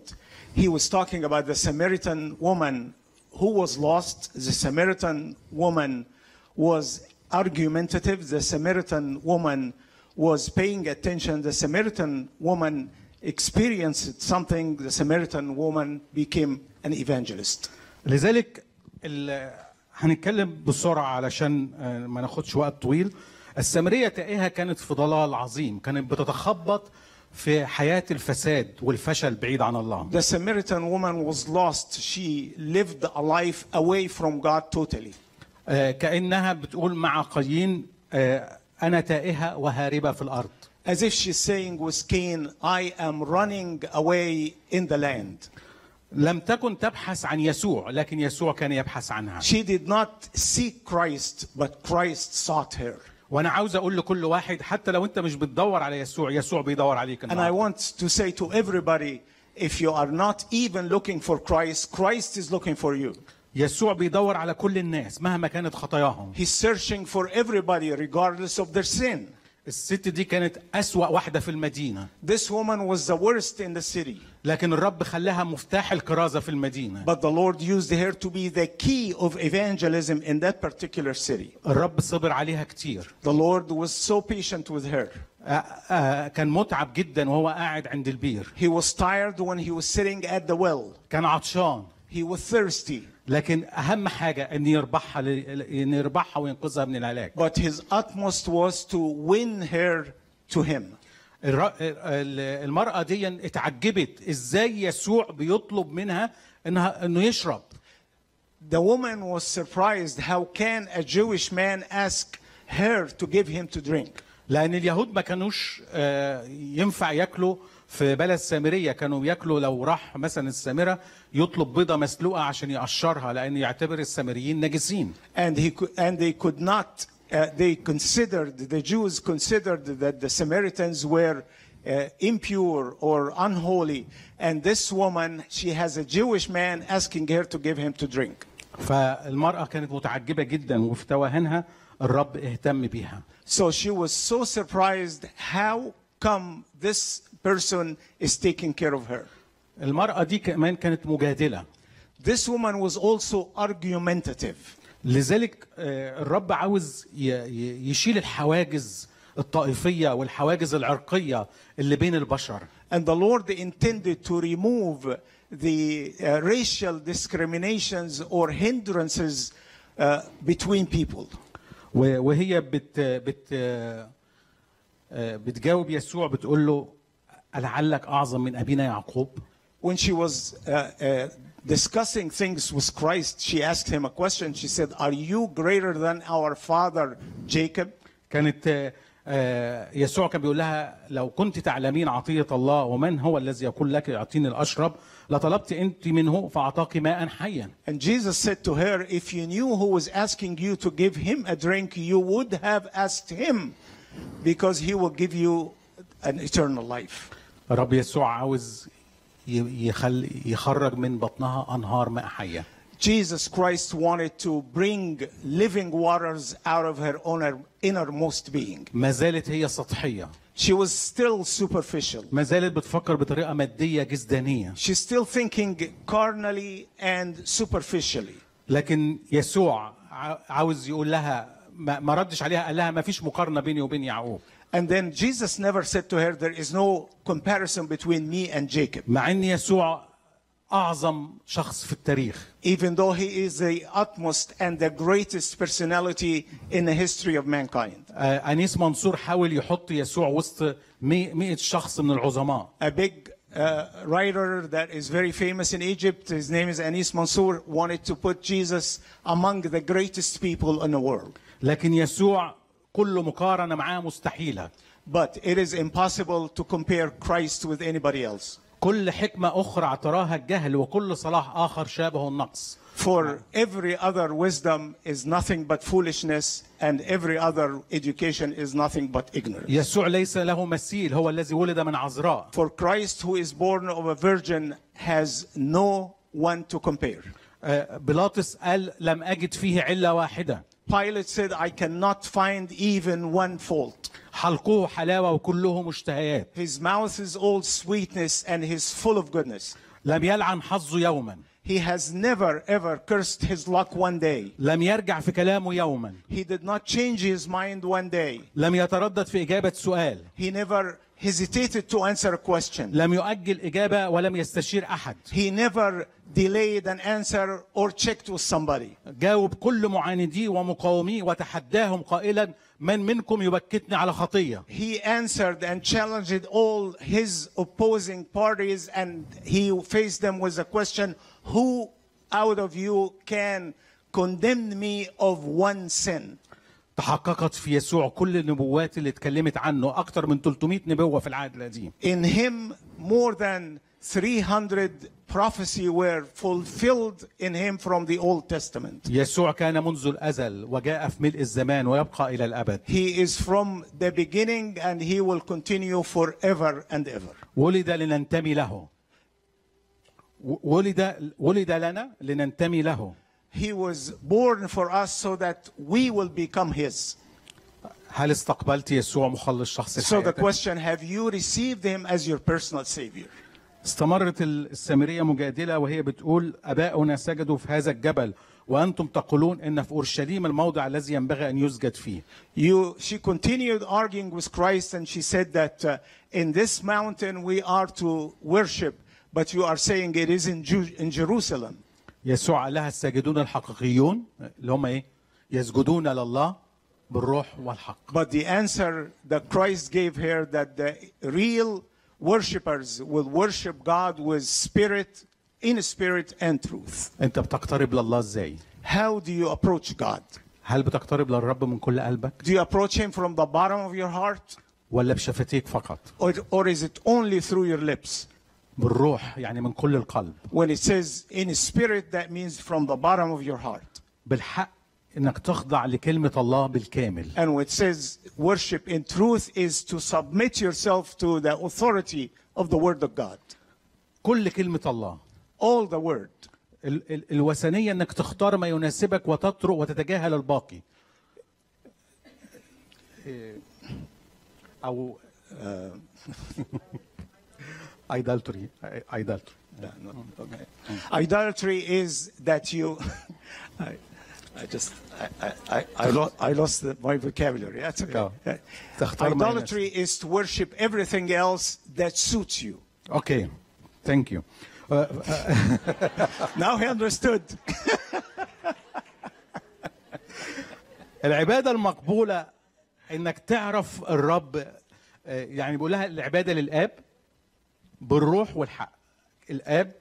he was talking about the Samaritan woman who was lost. The Samaritan woman was argumentative. The Samaritan woman was paying attention. The Samaritan woman experienced something. The Samaritan woman became an evangelist. لذلك ال- هنتكلم بسرعة علشان آه، ما ناخدش وقت طويل. السامرية تائهة كانت في ضلال عظيم، كانت بتتخبط في حياة الفساد والفشل بعيد عن الله. The Samaritan woman was lost. She lived a life away from God totally. آه، كأنها بتقول مع قايين آه، أنا تائهة وهاربة في الأرض. As if she's saying with Cain, I am running away in the land. لم تكن تبحث عن يسوع، لكن يسوع كان يبحث عنها. She did not seek Christ, but Christ sought her. وأنا عاوز أقول لكل واحد حتى لو أنت مش بتدور على يسوع، يسوع بيدور عليك And I النهارده. want to say to everybody, if you are not even looking for Christ, Christ is looking for you. يسوع بيدور على كل الناس مهما كانت خطاياهم. He's searching for everybody regardless of their sin. الست دي كانت أسوأ واحدة في المدينة، This woman was the worst in the city, لكن الرب خلاها مفتاح الكرازة في المدينة. but the Lord used her to be the key of evangelism in that particular city. الرب صبر عليها كتير. The Lord was so patient with her. آه، آه، كان متعب جدا وهو قاعد عند البير. He was tired when he was sitting at the well. كان عطشان، He was thirsty, لكن أهم حاجة إن يربحها ل- إن يربحها وينقذها من الهلاك. but his utmost was to win her to him. الر- ال- المرأة دي اتعجبت إزاي يسوع بيطلب منها إنها إنه يشرب. The woman was surprised. How can a Jewish man ask her to give him to drink? لأن اليهود ما كانوش آه، ينفع ياكلوا في بلد سامرية، كانوا بياكلوا لو راح مثلا السامرة يطلب بيضة مسلوقة عشان يقشرها لأن يعتبر السامريين نجسين. And he could, and they could not. Uh, they considered, the Jews considered that the Samaritans were uh, impure or unholy, and this woman, she has a Jewish man asking her to give him to drink. فالمرأة كانت متعجبة جدا وفي توهنها الرب اهتم بيها. So she was so surprised. How come this person is taking care of her? المرأة دي كمان كانت مجادلة. This woman was also argumentative. لذلك آه، الرب عاوز ي- ي- يشيل الحواجز الطائفية والحواجز العرقية اللي بين البشر. And the Lord intended to remove the uh, racial discriminations or hindrances uh, between people. و- وهي بت بت آه، آه، بتجاوب يسوع بتقول له ألعلك أعظم من أبينا يعقوب. When she was uh, uh, discussing things with Christ, she asked him a question. She said, "Are you greater than our father Jacob?" كانت آه، آه، يسوع كان بيقول لها لو كنت تعلمين عطية الله ومن هو الذي يقول لك اعطيني الأشرب لطلبت أنت منه فأعطاك ماء حيا. And Jesus said to her, "If you knew who was asking you to give him a drink, you would have asked him, because he will give you an eternal life." الرب يسوع عاوز ي- يخل يخرج من بطنها أنهار ماء حية. Jesus Christ wanted to bring living waters out of her inner, innermost being. ما زالت هي سطحية، She was still superficial. ما زالت بتفكر بطريقة مادية جسدانية، She's still thinking carnally and superficially. لكن يسوع ع- عاوز يقول لها ما ما ردش عليها، قال لها ما فيش مقارنة بيني وبين يعقوب. And then Jesus never said to her, "There is no comparison between me and Jacob." مع ان يسوع اعظم شخص في التاريخ، Even though he is the utmost and the greatest personality in the history of mankind. آه، انيس منصور حاول يحط يسوع وسط مي- مئة شخص من العظماء، A big uh, writer that is very famous in Egypt, his name is Anis Mansour, wanted to put Jesus among the greatest people in the world. لكن يسوع كل مقارنة معاه مستحيلة. But it is impossible to compare Christ with anybody else. كل حكمة أخرى اعتراها الجهل وكل صلاح آخر شابه النقص. For every other wisdom is nothing but foolishness, and every other education is nothing but ignorance. يسوع ليس له مثيل، هو الذي ولد من عذراء. For Christ, who is born of a virgin, has no one to compare. آه، بيلاطس قال لم أجد فيه علة واحدة. Pilate said, "I cannot find even one fault." حلقه حلاوة وكله مشتهيات. His mouth is all sweetness and he's full of goodness. لم يلعن حظه يوما. He has never ever cursed his luck one day. لم يرجع في كلامه يوما. He did not change his mind one day. لم يتردد في إجابة سؤال. He never hesitated to answer a question. لم يؤجل إجابة ولم يستشير أحد. He never delayed an answer or checked with somebody. جاوب كل معانديه ومقاوميه وتحداهم قائلا: من منكم يبكتني على خطية. He answered and challenged all his opposing parties, and he faced them with the question, who out of you can condemn me of one sin? تحققت في يسوع كل النبوات اللي اتكلمت عنه، أكثر من ثلاثمائة نبوة في العهد القديم. In him more than three hundred prophecy were fulfilled in him from the Old Testament. يسوع كان منذ الأزل وجاء في ملء الزمان ويبقى إلى الأبد. He is from the beginning and he will continue forever and ever. ولد لننتمي له. ولد ولد لنا لننتمي له. He was born for us so that we will become his. هل استقبلت يسوع مخلص شخصي So the لحياتك؟ question, have you received him as your personal savior? استمرت السامرية مجادلة وهي بتقول: أباؤنا سجدوا في هذا الجبل وأنتم تقولون إن في أورشليم الموضع الذي ينبغي أن يسجد فيه. You, she continued arguing with Christ and she said that uh, in this mountain we are to worship, but you are saying it is in, Ju- in Jerusalem. يسوع قال لها: الساجدون الحقيقيون اللي هم إيه؟ يسجدون لله بالروح والحق. But the answer that Christ gave her, that the real worshippers will worship God with spirit, in spirit and truth. أنت بتقترب لله إزاي؟ How do you approach God? هل بتقترب للرب من كل قلبك؟ Do you approach him from the bottom of your heart? ولا بشفتيك فقط؟ Or, or is it only through your lips? بالروح يعني من كل القلب. When it says in spirit, that means from the bottom of your heart. بالحق إنك تخضع لكلمة الله بالكامل. And when it says worship in truth is to submit yourself to the authority of the word of God. كل كلمة الله. All the word. ال- ال- الوثنية إنك تختار ما يناسبك وتترك وتتجاهل الباقي. إيه، أو idolatry. idolatry. No, not, okay. Idolatry is that you. I, I just I I I, I, lost, I lost the, my vocabulary. That's okay. No. Yeah. تختار ما Idolatry is to worship everything else that suits you. Okay, thank you. Uh, uh, Now he understood. العبادة المقبولة إنك تعرف الرب، آه، يعني بيقول لها العبادة للآب بالروح والحق. الآب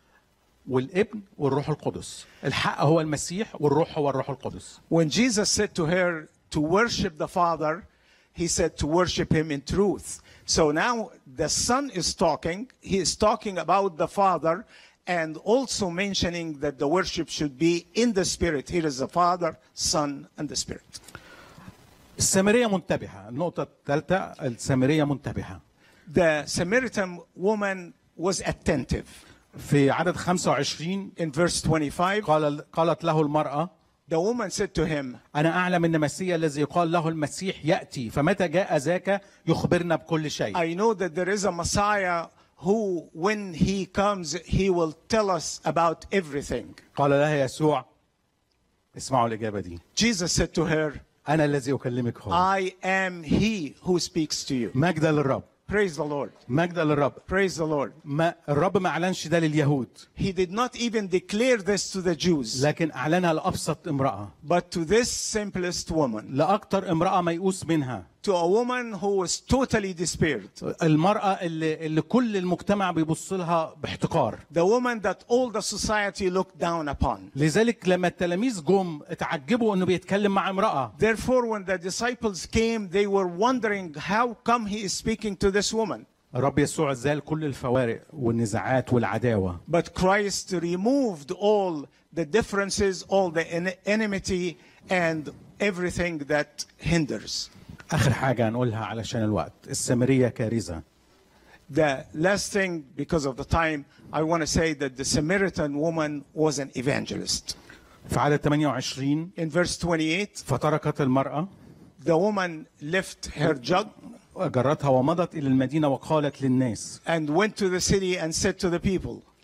والابن والروح القدس. الحق هو المسيح والروح هو الروح القدس. When Jesus said to her to worship the Father, he said to worship him in truth. So now the Son is talking. He is talking about the Father and also mentioning that the worship should be in the Spirit. Here is the Father, Son, and the Spirit. السامرية منتبهة. النقطة الثالثة، السامرية منتبهة. The Samaritan woman was attentive. في عدد خمسة وعشرين In verse twenty-five, قال قالت له المرأة: the woman said to him, أنا أعلم أن المسيح الذي يقال له المسيح يأتي، فمتى جاء ذاك يخبرنا بكل شيء. I know that there is a Messiah who, when he comes, he will tell us about everything. قال لها يسوع، اسمعوا الإجابة دي: Jesus said to her, أنا الذي أكلمك هو. I am he who speaks to you. مجدا للرب. Praise the Lord. مجدا للرب. Praise the Lord. ما الرب ما أعلنش ده لليهود، He did not even declare this to the Jews, لكن أعلنها لأبسط امرأة، but to this simplest woman, لأكتر امرأة ميؤوس منها، to a woman who was totally despaired, المرأة اللي, اللي كل المجتمع بيبص لها باحتقار. the woman that all the society looked down upon. لذلك لما التلاميذ جم اتعجبوا انه بيتكلم مع امرأة. Therefore, when the disciples came, they were wondering how come he is speaking to this woman. الرب يسوع زال كل الفوارق والنزاعات والعداوة. But Christ removed all the differences, all the en- enmity, and everything that hinders. آخر حاجة هنقولها علشان الوقت، السامرية كارثة. The last thing, because of the time, I want to say that the Samaritan woman was an evangelist. في عدد ثمانية وعشرين In verse twenty-eight, فتركت المرأة، the woman left her jug جرتها ومضت إلى المدينة وقالت للناس: and went to the city and said to the people,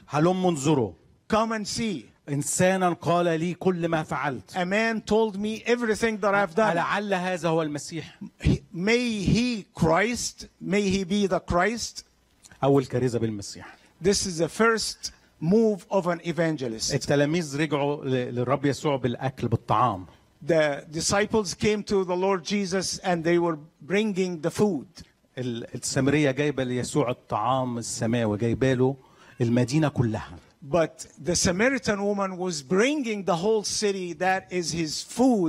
هلم انظروا. Come and see. إنسانا قال لي كل ما فعلت. A man told me everything that I've done. لعل هذا هو المسيح. He- May he Christ, may he be the Christ. أول كريزة بالمسيح. This is the first move of an evangelist. التلاميذ رجعوا ل- للرب يسوع بالأكل بالطعام. The disciples came to the Lord Jesus and they were bringing the food. ال- السامرية جايبة ليسوع الطعام السماوي، جايبة له المدينة كلها. But the Samaritan woman was bringing the whole city, that is his food,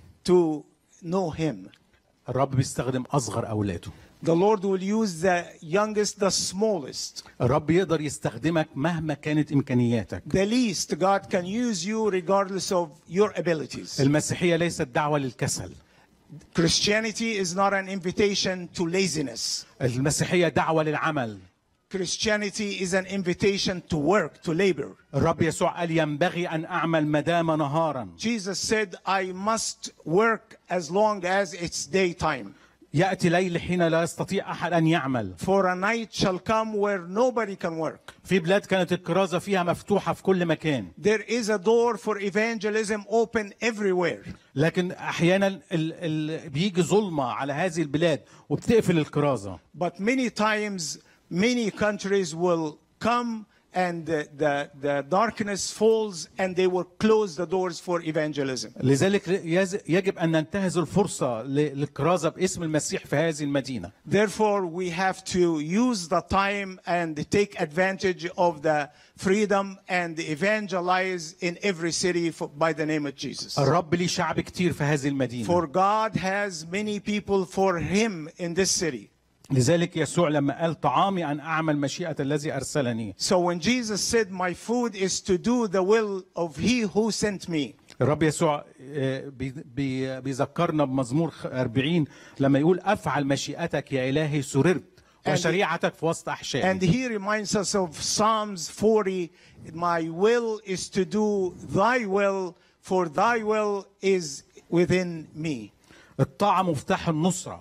to know him. الرب بيستخدم أصغر أولاده. The Lord will use the youngest, the smallest. الرب يقدر يستخدمك مهما كانت إمكانياتك. The least, God can use you regardless of your abilities. المسيحية ليست دعوة للكسل. Christianity is not an invitation to laziness. المسيحية دعوة للعمل. Christianity is an invitation to work, to labor. الرب يسوع قال ينبغي أن أعمل مدام نهارا. Jesus said, I must work as long as it's daytime. يأتي ليل حين لا يستطيع أحد أن يعمل. For a night shall come where nobody can work. في بلاد كانت الكرازة فيها مفتوحة في كل مكان. There is a door for evangelism open everywhere. لكن أحيانا ال ال بيجي ظلمة على هذه البلاد وبتقفل الكرازة. But many times, many countries will come and the, the, the darkness falls and they will close the doors for evangelism. لذلك يز- يجب أن ننتهز الفرصة ل- للكرازة باسم المسيح في هذه المدينة. Therefore, we have to use the time and take advantage of the freedom and evangelize in every city for, by the name of Jesus. الرب ليه شعب كتير في هذه المدينة. For God has many people for him in this city. لذلك يسوع لما قال طعامي أن أعمل مشيئة الذي أرسلني. So when Jesus said, my food is to do the will of he who sent me. الرب يسوع آه، بي- بي- بيذكرنا بمزمور أربعين لما يقول أفعل مشيئتك يا إلهي سررت وشريعتك في وسط And أحشائي. he reminds us of Psalms forty, my will is to do thy will, for thy will is within me. الطاعة مفتاح النصرة.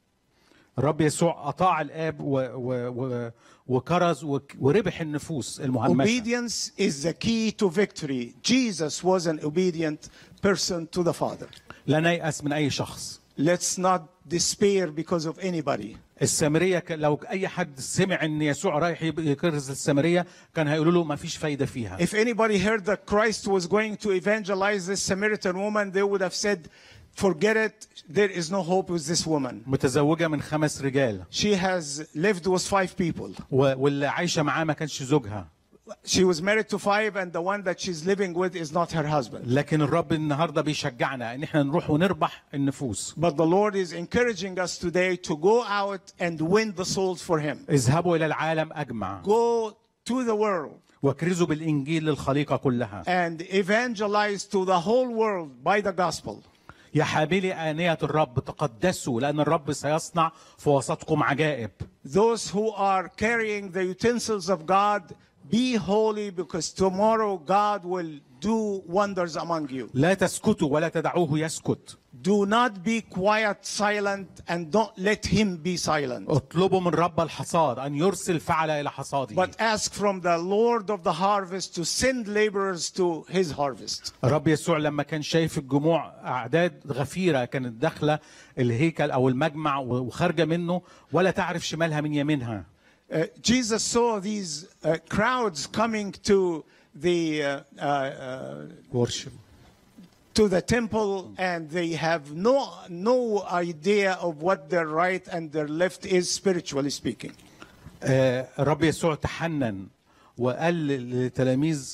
الرب يسوع أطاع الآب و و و وكرز وك- وربح النفوس المهمشة. Obedience is the key to victory. Jesus was an obedient person to the Father. لا نيأس من أي شخص. Let's not despair because of anybody. السامرية ك- لو أي حد سمع إن يسوع رايح يب- يكرز السامرية كان هيقولوا له ما فيش فايدة فيها. If anybody heard that Christ was going to evangelize this Samaritan woman, they would have said, forget it, there is no hope with this woman. متزوجة من خمس رجال She has lived with five people. و- واللي عايشة معاه ما كانش زوجها. She was married to five, and the one that she's living with is not her husband. لكن الرب النهارده بيشجعنا ان احنا نروح ونربح النفوس. But the Lord is encouraging us today to go out and win the souls for Him. اذهبوا الى العالم اجمع Go to the world واكرزوا بالانجيل للخليقه كلها. and evangelize to the whole world by the gospel. يا حاملي آنية الرب تقدسوا لأن الرب سيصنع في وسطكم عجائب. Those who are carrying the utensils of God, be holy, because tomorrow God will do wonders among you. لا تسكتوا ولا تدعوه يسكت. Do not be quiet, silent, and don't let him be silent. اطلبوا من رب الحصاد أن يرسل فعلة إلى حصاده. But ask from the Lord of the harvest to send laborers to his harvest. الرب يسوع لما كان شايف الجموع أعداد غفيرة كانت داخلة الهيكل أو المجمع وخارجة منه ولا تعرف شمالها من يمينها. Uh, Jesus saw these uh, crowds coming to the uh, uh, uh, worship. to the temple, and they have no no idea of what their right and their left is, spiritually speaking. آه، الرب يسوع تحنن وقال للتلاميذ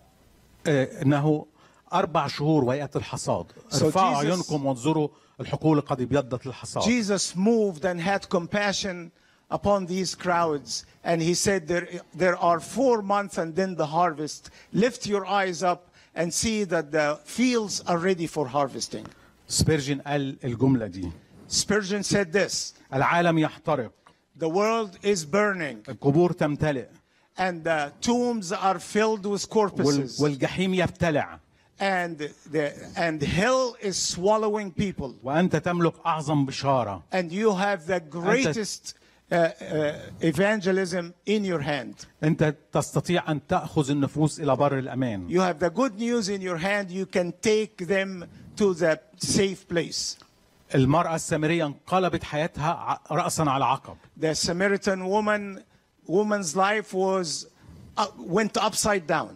آه، انه اربع شهور وياتي الحصاد. So ارفعوا Jesus- عيونكم وانظروا الحقول قد ابيضت للحصاد. Jesus moved and had compassion upon these crowds, and he said, there, there are four months and then the harvest. Lift your eyes up and see that the fields are ready for harvesting. سبيرجن قال الجملة دي. Spurgeon said this, العالم يحترق، the world is burning, القبور تمتلئ، and the tombs are filled with وال- corpses, والجحيم يبتلع، and, the, and hell is swallowing people. وأنت تملك أعظم بشارة. And you have the greatest uh, uh, evangelism in your hand. انت تستطيع ان تاخذ النفوس الى بر الامان. You have the good news in your hand. You can take them to the safe place. المرأة السامرية انقلبت حياتها ع- رأسا على عقب. The Samaritan woman, woman's life was uh, went upside down,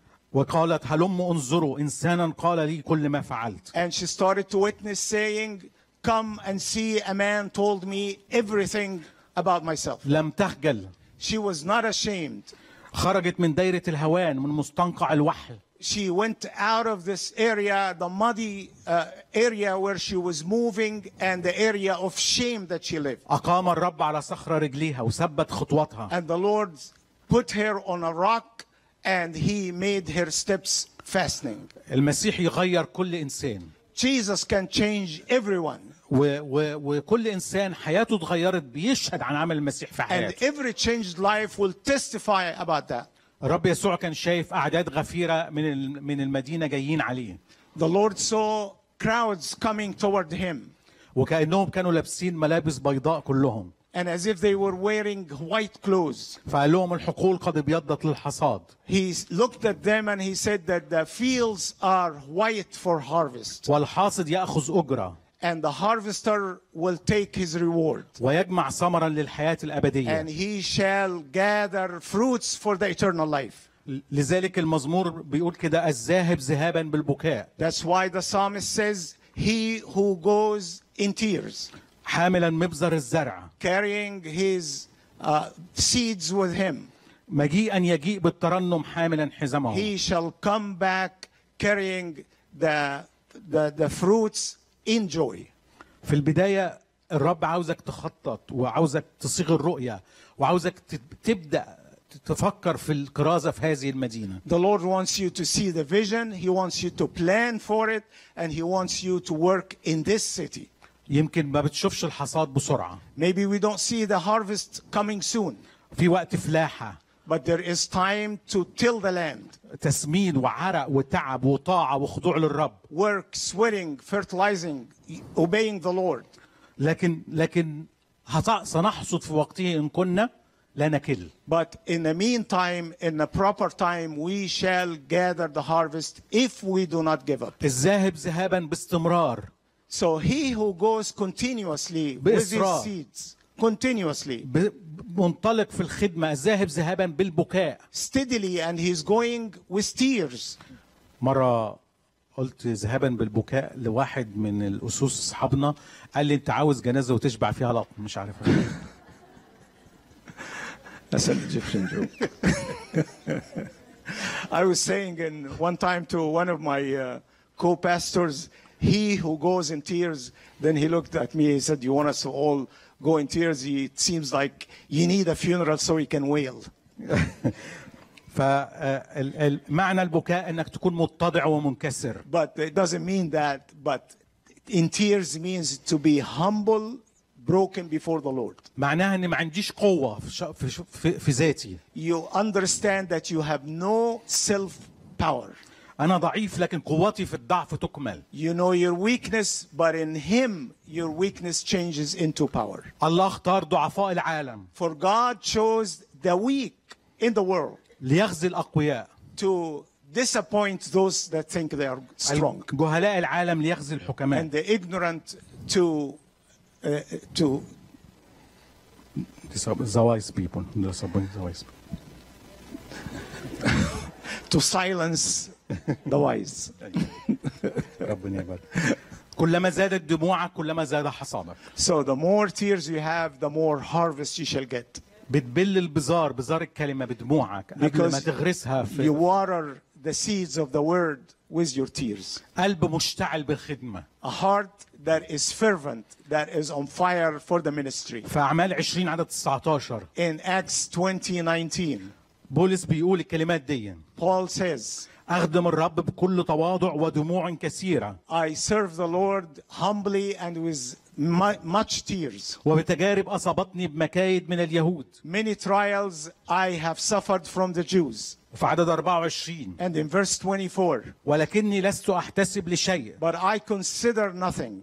وقالت هلم انظروا إنسانا قال لي كل ما فعلت. and she started to witness, saying, "Come and see. A man told me everything about myself." لم تخجل. She was not ashamed. خرجت من دايرة الهوان من مستنقع الوحل. She went out of this area, the muddy uh, area where she was moving, and the area of shame that she lived. أقام الرب على صخرة رجليها وثبت خطواتها. And the Lord put her on a rock, and he made her steps fastening. المسيح يغير كل إنسان. Jesus can change everyone. و و وكل إنسان حياته اتغيرت بيشهد عن عمل المسيح في And حياته. every changed life will testify about that. الرب يسوع كان شايف أعداد غفيرة من ال- من المدينة جايين عليه. The Lord saw crowds coming toward him, وكأنهم كانوا لابسين ملابس بيضاء كلهم. and as if they were wearing white clothes. فقال لهم الحقول قد ابيضت للحصاد. He looked at them and he said that the fields are white for harvest, والحاصد يأخذ أجرة and the harvester will take his reward, ويجمع ثمرا للحياة الأبدية. and he shall gather fruits for the eternal life. لذلك المزمور بيقول كده الذاهب ذهابا بالبكاء That's why the psalmist says, "He who goes in tears, حاملا مبزر الزرع carrying his uh, seeds with him, مجيئا يجيء بالترنم حاملا حزمه. he shall come back carrying the, the, the fruits in joy." في البداية الرب عاوزك تخطط وعاوزك تصيغ الرؤية وعاوزك ت- تبدأ تفكر في الكرازة في هذه المدينة. The Lord wants you to see the vision, he wants you to plan for it, and he wants you to work in this city. يمكن ما بتشوفش الحصاد بسرعة. Maybe we don't see the harvest coming soon, في وقت فلاحة but there is time to till the land. تسمين وعرق وتعب وطاعة وخضوع للرب. Work, sweating, fertilizing, obeying the Lord. لكن لكن هت- سنحصد في وقته إن كنا لا نكل. But in the meantime, in the proper time, we shall gather the harvest if we do not give up. الذاهب ذهابا باستمرار. So he who goes continuously with بإصرار. his seeds, continuously, ب- منطلق في الخدمة الذاهب ذهابا بالبكاء. steadily, and he's going with tears. مرة قلت ذهابا بالبكاء لواحد من الأسوس أصحابنا قال لي أنت عاوز جنازة وتشبع فيها لطم مش عارف. That's an Egyptian joke. I was saying in one time to one of my uh, co-pastors, he who goes in tears, then he looked at me, he said, "You want us to all go in tears? It seems like you need a funeral so you can wail." فمعنى البكاء انك تكون متضع ومنكسر. But it doesn't mean that, but in tears means to be humble, broken before the Lord. معناها اني ما عنديش قوة في, ش... في, ش... في, في ذاتي. You understand that you have no self-power. انا ضعيف لكن قوتي في الضعف تكمل. You know your weakness, but in him your weakness changes into power. الله اختار ضعفاء العالم For God chose the weak in the world ليخزي الأقوياء. to disappoint those that think they are strong, جهلاء العالم ليخزي الحكماء. and the ignorant to uh, to The wise people. The wise people. to silence the wise. ربنا يبارك. كلما زادت دموعك كلما زاد حصادك. So the more tears you have, the more harvest you shall get. بتبل البزار بزار الكلمة بدموعك قبل ما Because تغرسها you في water the seeds of the word with your tears. قلب مشتعل بالخدمة. A heart that is fervent, that is on fire for the ministry. في أعمال عشرين عدد تسعة عشر In Acts twenty nineteen, بولس بيقول الكلمات دي: Paul says, أخدم الرب بكل تواضع ودموع كثيرة "I serve the Lord humbly and with mu- much tears. وبتجارب أصابتني بمكايد من اليهود. Many trials I have suffered from the Jews." في عدد أربعة وعشرين And in verse twenty-four, ولكني لست أحتسب لشيء "But I consider nothing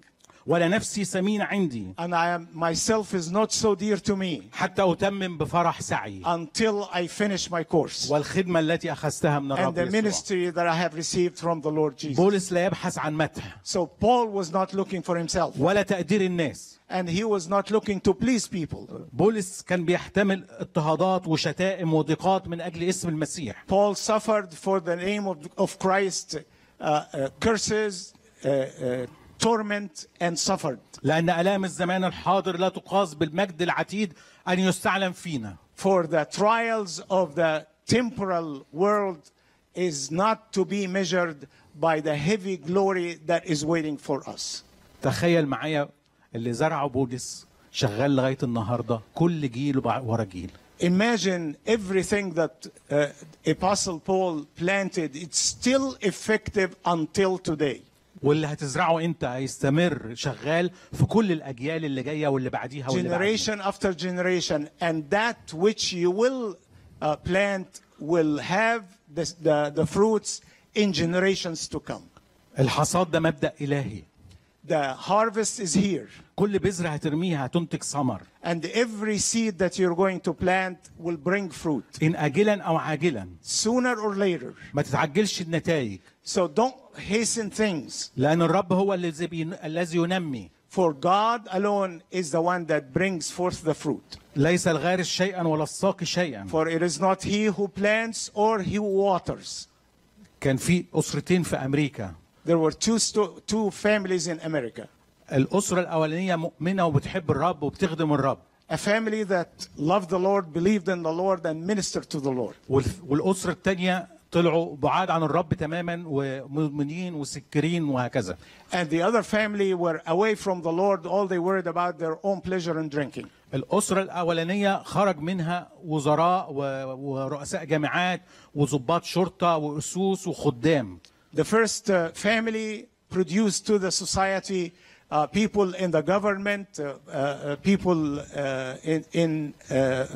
ولا نفسي ثمينة عندي and I am myself is not so dear to me حتى أتمم بفرح سعي until I finish my course والخدمة التي أخذتها من and الرب the يسوع. ministry that I have received from the Lord Jesus. بولس لا يبحث عن مدح So Paul was not looking for himself, ولا تقدير الناس. and he was not looking to please people. بولس كان بيحتمل اضطهادات وشتائم وضيقات من أجل اسم المسيح. Paul suffered for the name of, of Christ, uh, uh, curses, uh, uh, torment, and suffered. لأن آلام الزمان الحاضر لا تقاس بالمجد العتيد أن يستعلم فينا. For the trials of the temporal world is not to be measured by the heavy glory that is waiting for us. تخيل معايا اللي زرعه بولس شغال لغاية النهاردة كل جيل ورا جيل. Imagine everything that uh, Apostle Paul planted, it's still effective until today. واللي هتزرعه انت هيستمر شغال في كل الاجيال اللي جايه واللي بعديها واللي بعديها. Generation after generation, and that which you will uh, plant will have the, the, the fruits in generations to come. الحصاد ده مبدأ إلهي. The harvest is here. كل بذرة هترميها هتنتج ثمر. And every seed that you're going to plant will bring fruit. إن آجلا أو عاجلا. Sooner or later. ما تتعجلش النتائج. So don't hasten things. لأن الرب هو الذي بين... الذي ينمي. For God alone is the one that brings forth the fruit. ليس الغارس شيئا ولا الساقي شيئا. For it is not he who plants or he who waters. كان في أسرتين في أمريكا. There were two sto- two families in America. الأسرة الأولانية مؤمنة وبتحب الرب وبتخدم الرب. A family that loved the Lord, believed in the Lord, and ministered to the Lord. والأسرة الثانية طلعوا بعاد عن الرب تماما ومؤمنين وسكرين وهكذا. And the other family were away from the Lord. All they worried about their own pleasure and drinking. الأسرة الأولانية خرج منها وزراء ورؤساء جامعات وضباط شرطة وأسوس وخدام. The first uh, family produced to the society uh, people in the government, uh, uh, people uh, in, in uh,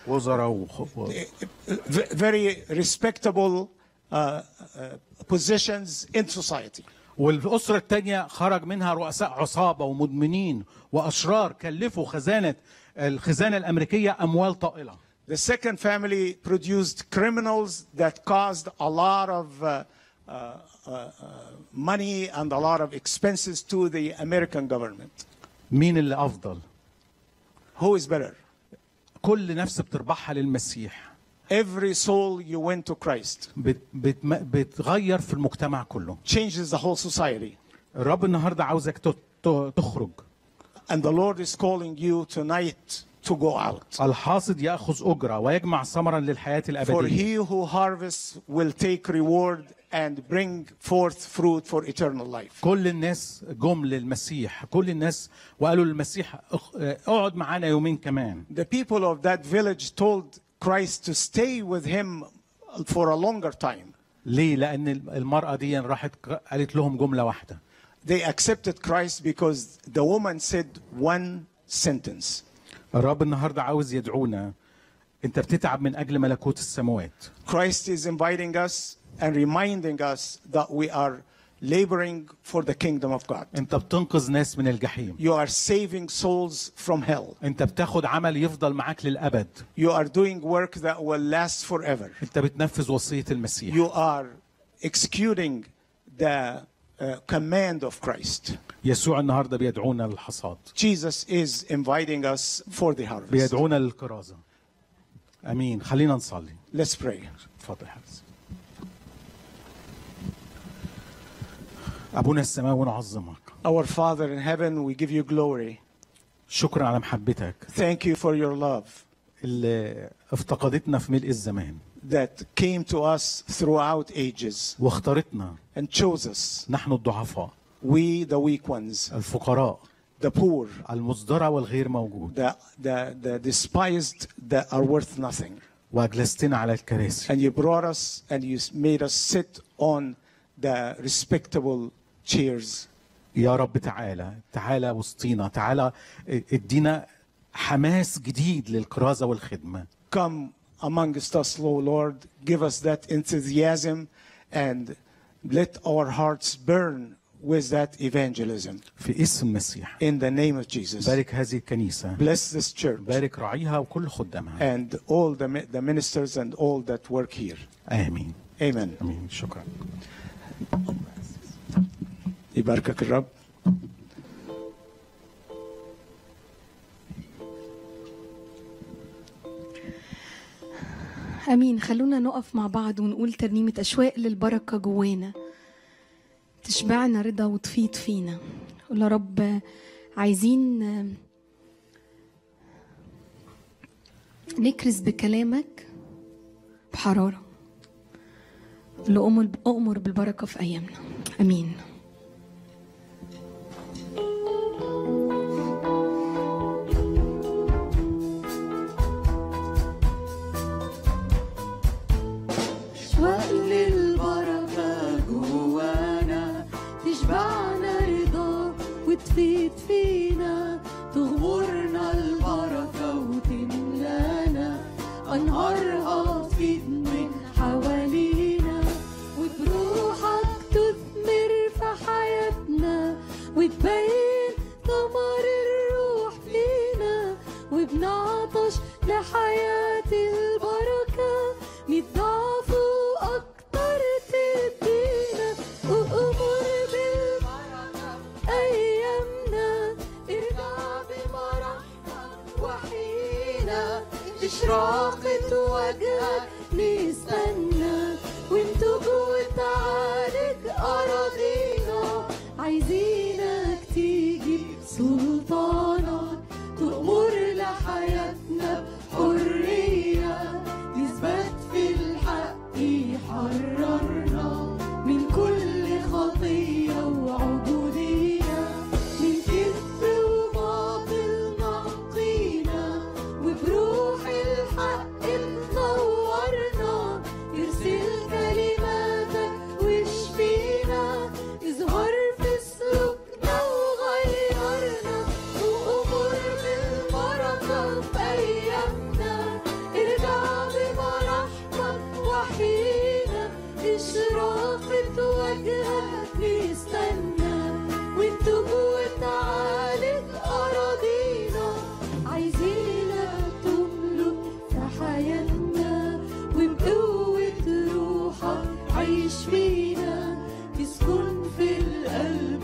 وزراء very respectable uh, uh, positions in society. والأسرة الثانية خرج منها رؤساء عصابة ومدمنين وأشرار كلفوا خزانة الخزانة الأمريكية أموال طائلة. The second family produced criminals that caused a lot of uh, uh, uh, money and a lot of expenses to the American government. مين اللي أفضل؟ Who is better? كل نفس بتربحها للمسيح. Every soul you win to Christ بت بت بتغير في المجتمع كله. changes the whole society. الرب النهارده عاوزك تخرج. And the Lord is calling you tonight to go out. الحاصد يأخذ أجرة ويجمع ثمرا للحياة For الأبدية. he who harvests will take reward and bring forth fruit for eternal life. كل الناس جم للمسيح، كل الناس وقالوا للمسيح اقعد معانا يومين كمان. The people of that village told Christ to stay with him for a longer time. ليه؟ لأن المرأة دي راحت قالت لهم جملة واحدة. They accepted Christ because the woman said one sentence. الرب النهارده عاوز يدعونا. أنت بتتعب من أجل ملكوت السماوات. Christ is inviting us and reminding us that we are laboring for the kingdom of God. أنت بتنقذ ناس من الجحيم. You are saving souls from hell. أنت بتاخد عمل يفضل معاك للأبد. You are doing work that will last forever. أنت بتنفذ وصية المسيح. You are executing the uh, command of Christ. يسوع النهارده بيدعونا للحصاد. Jesus is inviting us for the harvest. بيدعونا للكرازة. أمين. خلينا نصلي. Let's pray. اتفضل حارس. أبونا السماوي نعظمك. Our Father in heaven, we give you glory. شكرا على محبتك. Thank you for your love اللي افتقدتنا في ملء الزمان. that came to us throughout ages واختارتنا. and chose us. نحن الضعفاء. We the weak ones, الفقراء. the poor, المصدرة والغير موجود. the, the, the despised that are worth nothing. وأجلستنا على الكراسي. And you brought us and you made us sit on the respectable chairs. يا رب تعالى تعالى وسطينا تعالى ادينا حماس جديد للكرازة والخدمة. Come amongst us, Lord. Give us that enthusiasm and let our hearts burn with that evangelism. في اسم المسيح. In the name of Jesus. بارك هذه الكنيسة. Bless this church. بارك راعيها وكل خدامها. And all the the ministers and all that work here. آمين. Amen. آمين. شكرا. يباركك الرب. امين. خلونا نقف مع بعض ونقول ترنيمة اشواق للبركة جوانا تشبعنا رضا وتفيض فينا. قول يا رب عايزين نكرز بكلامك بحرارة لأمر بالبركة في أيامنا. أمين. أشواق للبركة جوانا تشبعنا رضا وتفيض فينا، تغمرنا البركة وتملانا، أنهارها تفيض من حوالينا، وبروحك تثمر في حياتنا وتبين ثمر الروح فينا، وبنعطش لحياة البركة ميت ضعف وأكتر تدينا، وأمر بالبركة أيامنا، ارجع بمراحمك وحينا، إشراقة وجهك نستنى، وانتج وتعالج أراضينا، عايزينك تيجي بسلطانك، تأمر لحياتنا بحرية، تثبت في الحق يحررنا من كل خطية وعبودية، من كذب وباطل نقينا، وبروح الحق تنورنا، ارسل كلماتك واشفينا، اظهر في سلوكنا وغيرنا، وأمر بالبركة في أيامنا، ارجع بمراحمك وحينا، إشراقة وجهك نستنى، وانتج وتعالج أراضينا، عايزينك تملك في حياتنا، وبقوة روحك عيش فينا، تسكن في القلب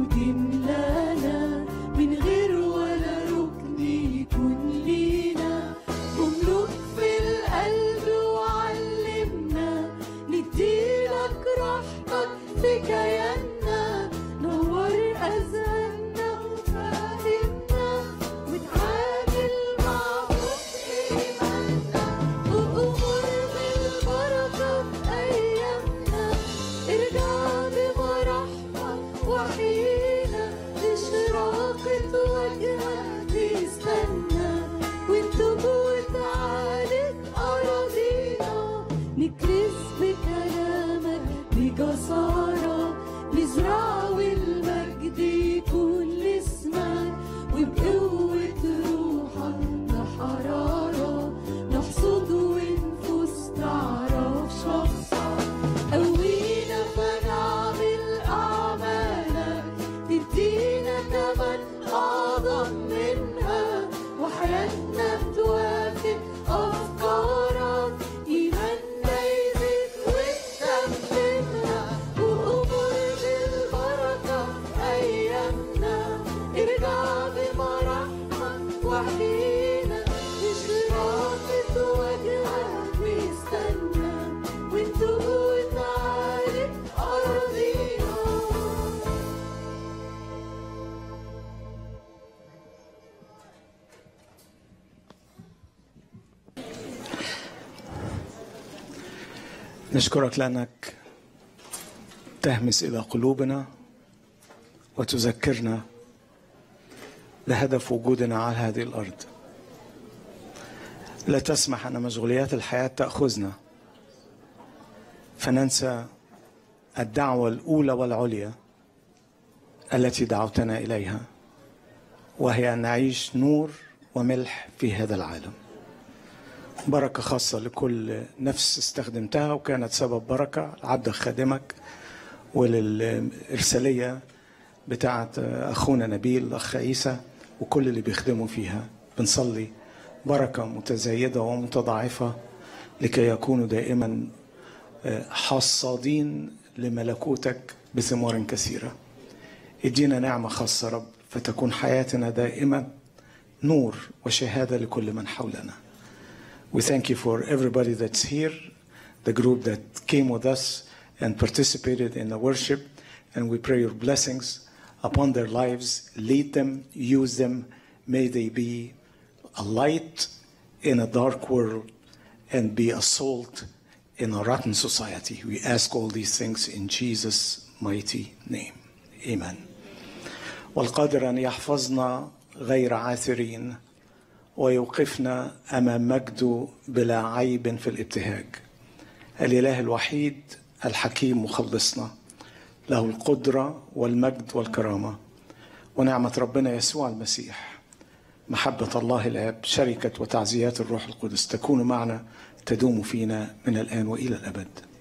وتملانا، من غير ولا ركن يكون لينا، املك في القلب وعلمنا، نديلك راحتك في كياننا، نور أذهاننا وفهمنا، وتعامل معهم إيماننا، وأمر بالبركة في أيامنا، ارجع بمراحمك وحينا، إشراقة وجهك نستنى، وانتج وتعالج أراضينا، نكرس بكلامك بجسارة، نزرع والمجد يكون لاسمك، وبقوة روحك بحرارة، نحصد ونفوس تعرف شخصك، قوينا فنعمل أعمالك، تدينا كمان أعظم منها، وحياتنا بتوافق أفكارك، إيماننا يزيد وتكملنا، وأمر بالبركة في أيامنا، ارجع بمراحمك وحينا، إشراقة وجهك نستنى، وانتج وتعالج أراضينا. نشكرك لأنك تهمس إلى قلوبنا وتذكرنا بهدف وجودنا على هذه الأرض. لا تسمح أن مشغوليات الحياة تأخذنا فننسى الدعوة الأولى والعليا التي دعوتنا إليها، وهي أن نعيش نور وملح في هذا العالم. بركة خاصة لكل نفس استخدمتها وكانت سبب بركة لعبد خادمك وللإرسالية بتاعة أخونا نبيل، أخ عيسى، وكل اللي بيخدموا فيها. بنصلي بركة متزايدة ومتضاعفة لكي يكونوا دائما حصادين لملكوتك بثمار كثيرة. ادينا نعمة خاصة رب، فتكون حياتنا دائما نور وشهادة لكل من حولنا. We thank you for everybody that's here, the group that came with us and participated in the worship, and we pray your blessings upon their lives. Lead them, use them. May they be a light in a dark world and be a salt in a rotten society. We ask all these things in Jesus' mighty name. Amen. والقادر أن يحفظنا غير عاثرين ويوقفنا أمام مجده بلا عيب في الابتهاج. الإله الوحيد الحكيم مخلصنا، له القدرة والمجد والكرامة ونعمة ربنا يسوع المسيح، محبة الله الآب، شركة وتعزيات الروح القدس تكون معنا، تدوم فينا من الآن وإلى الأبد.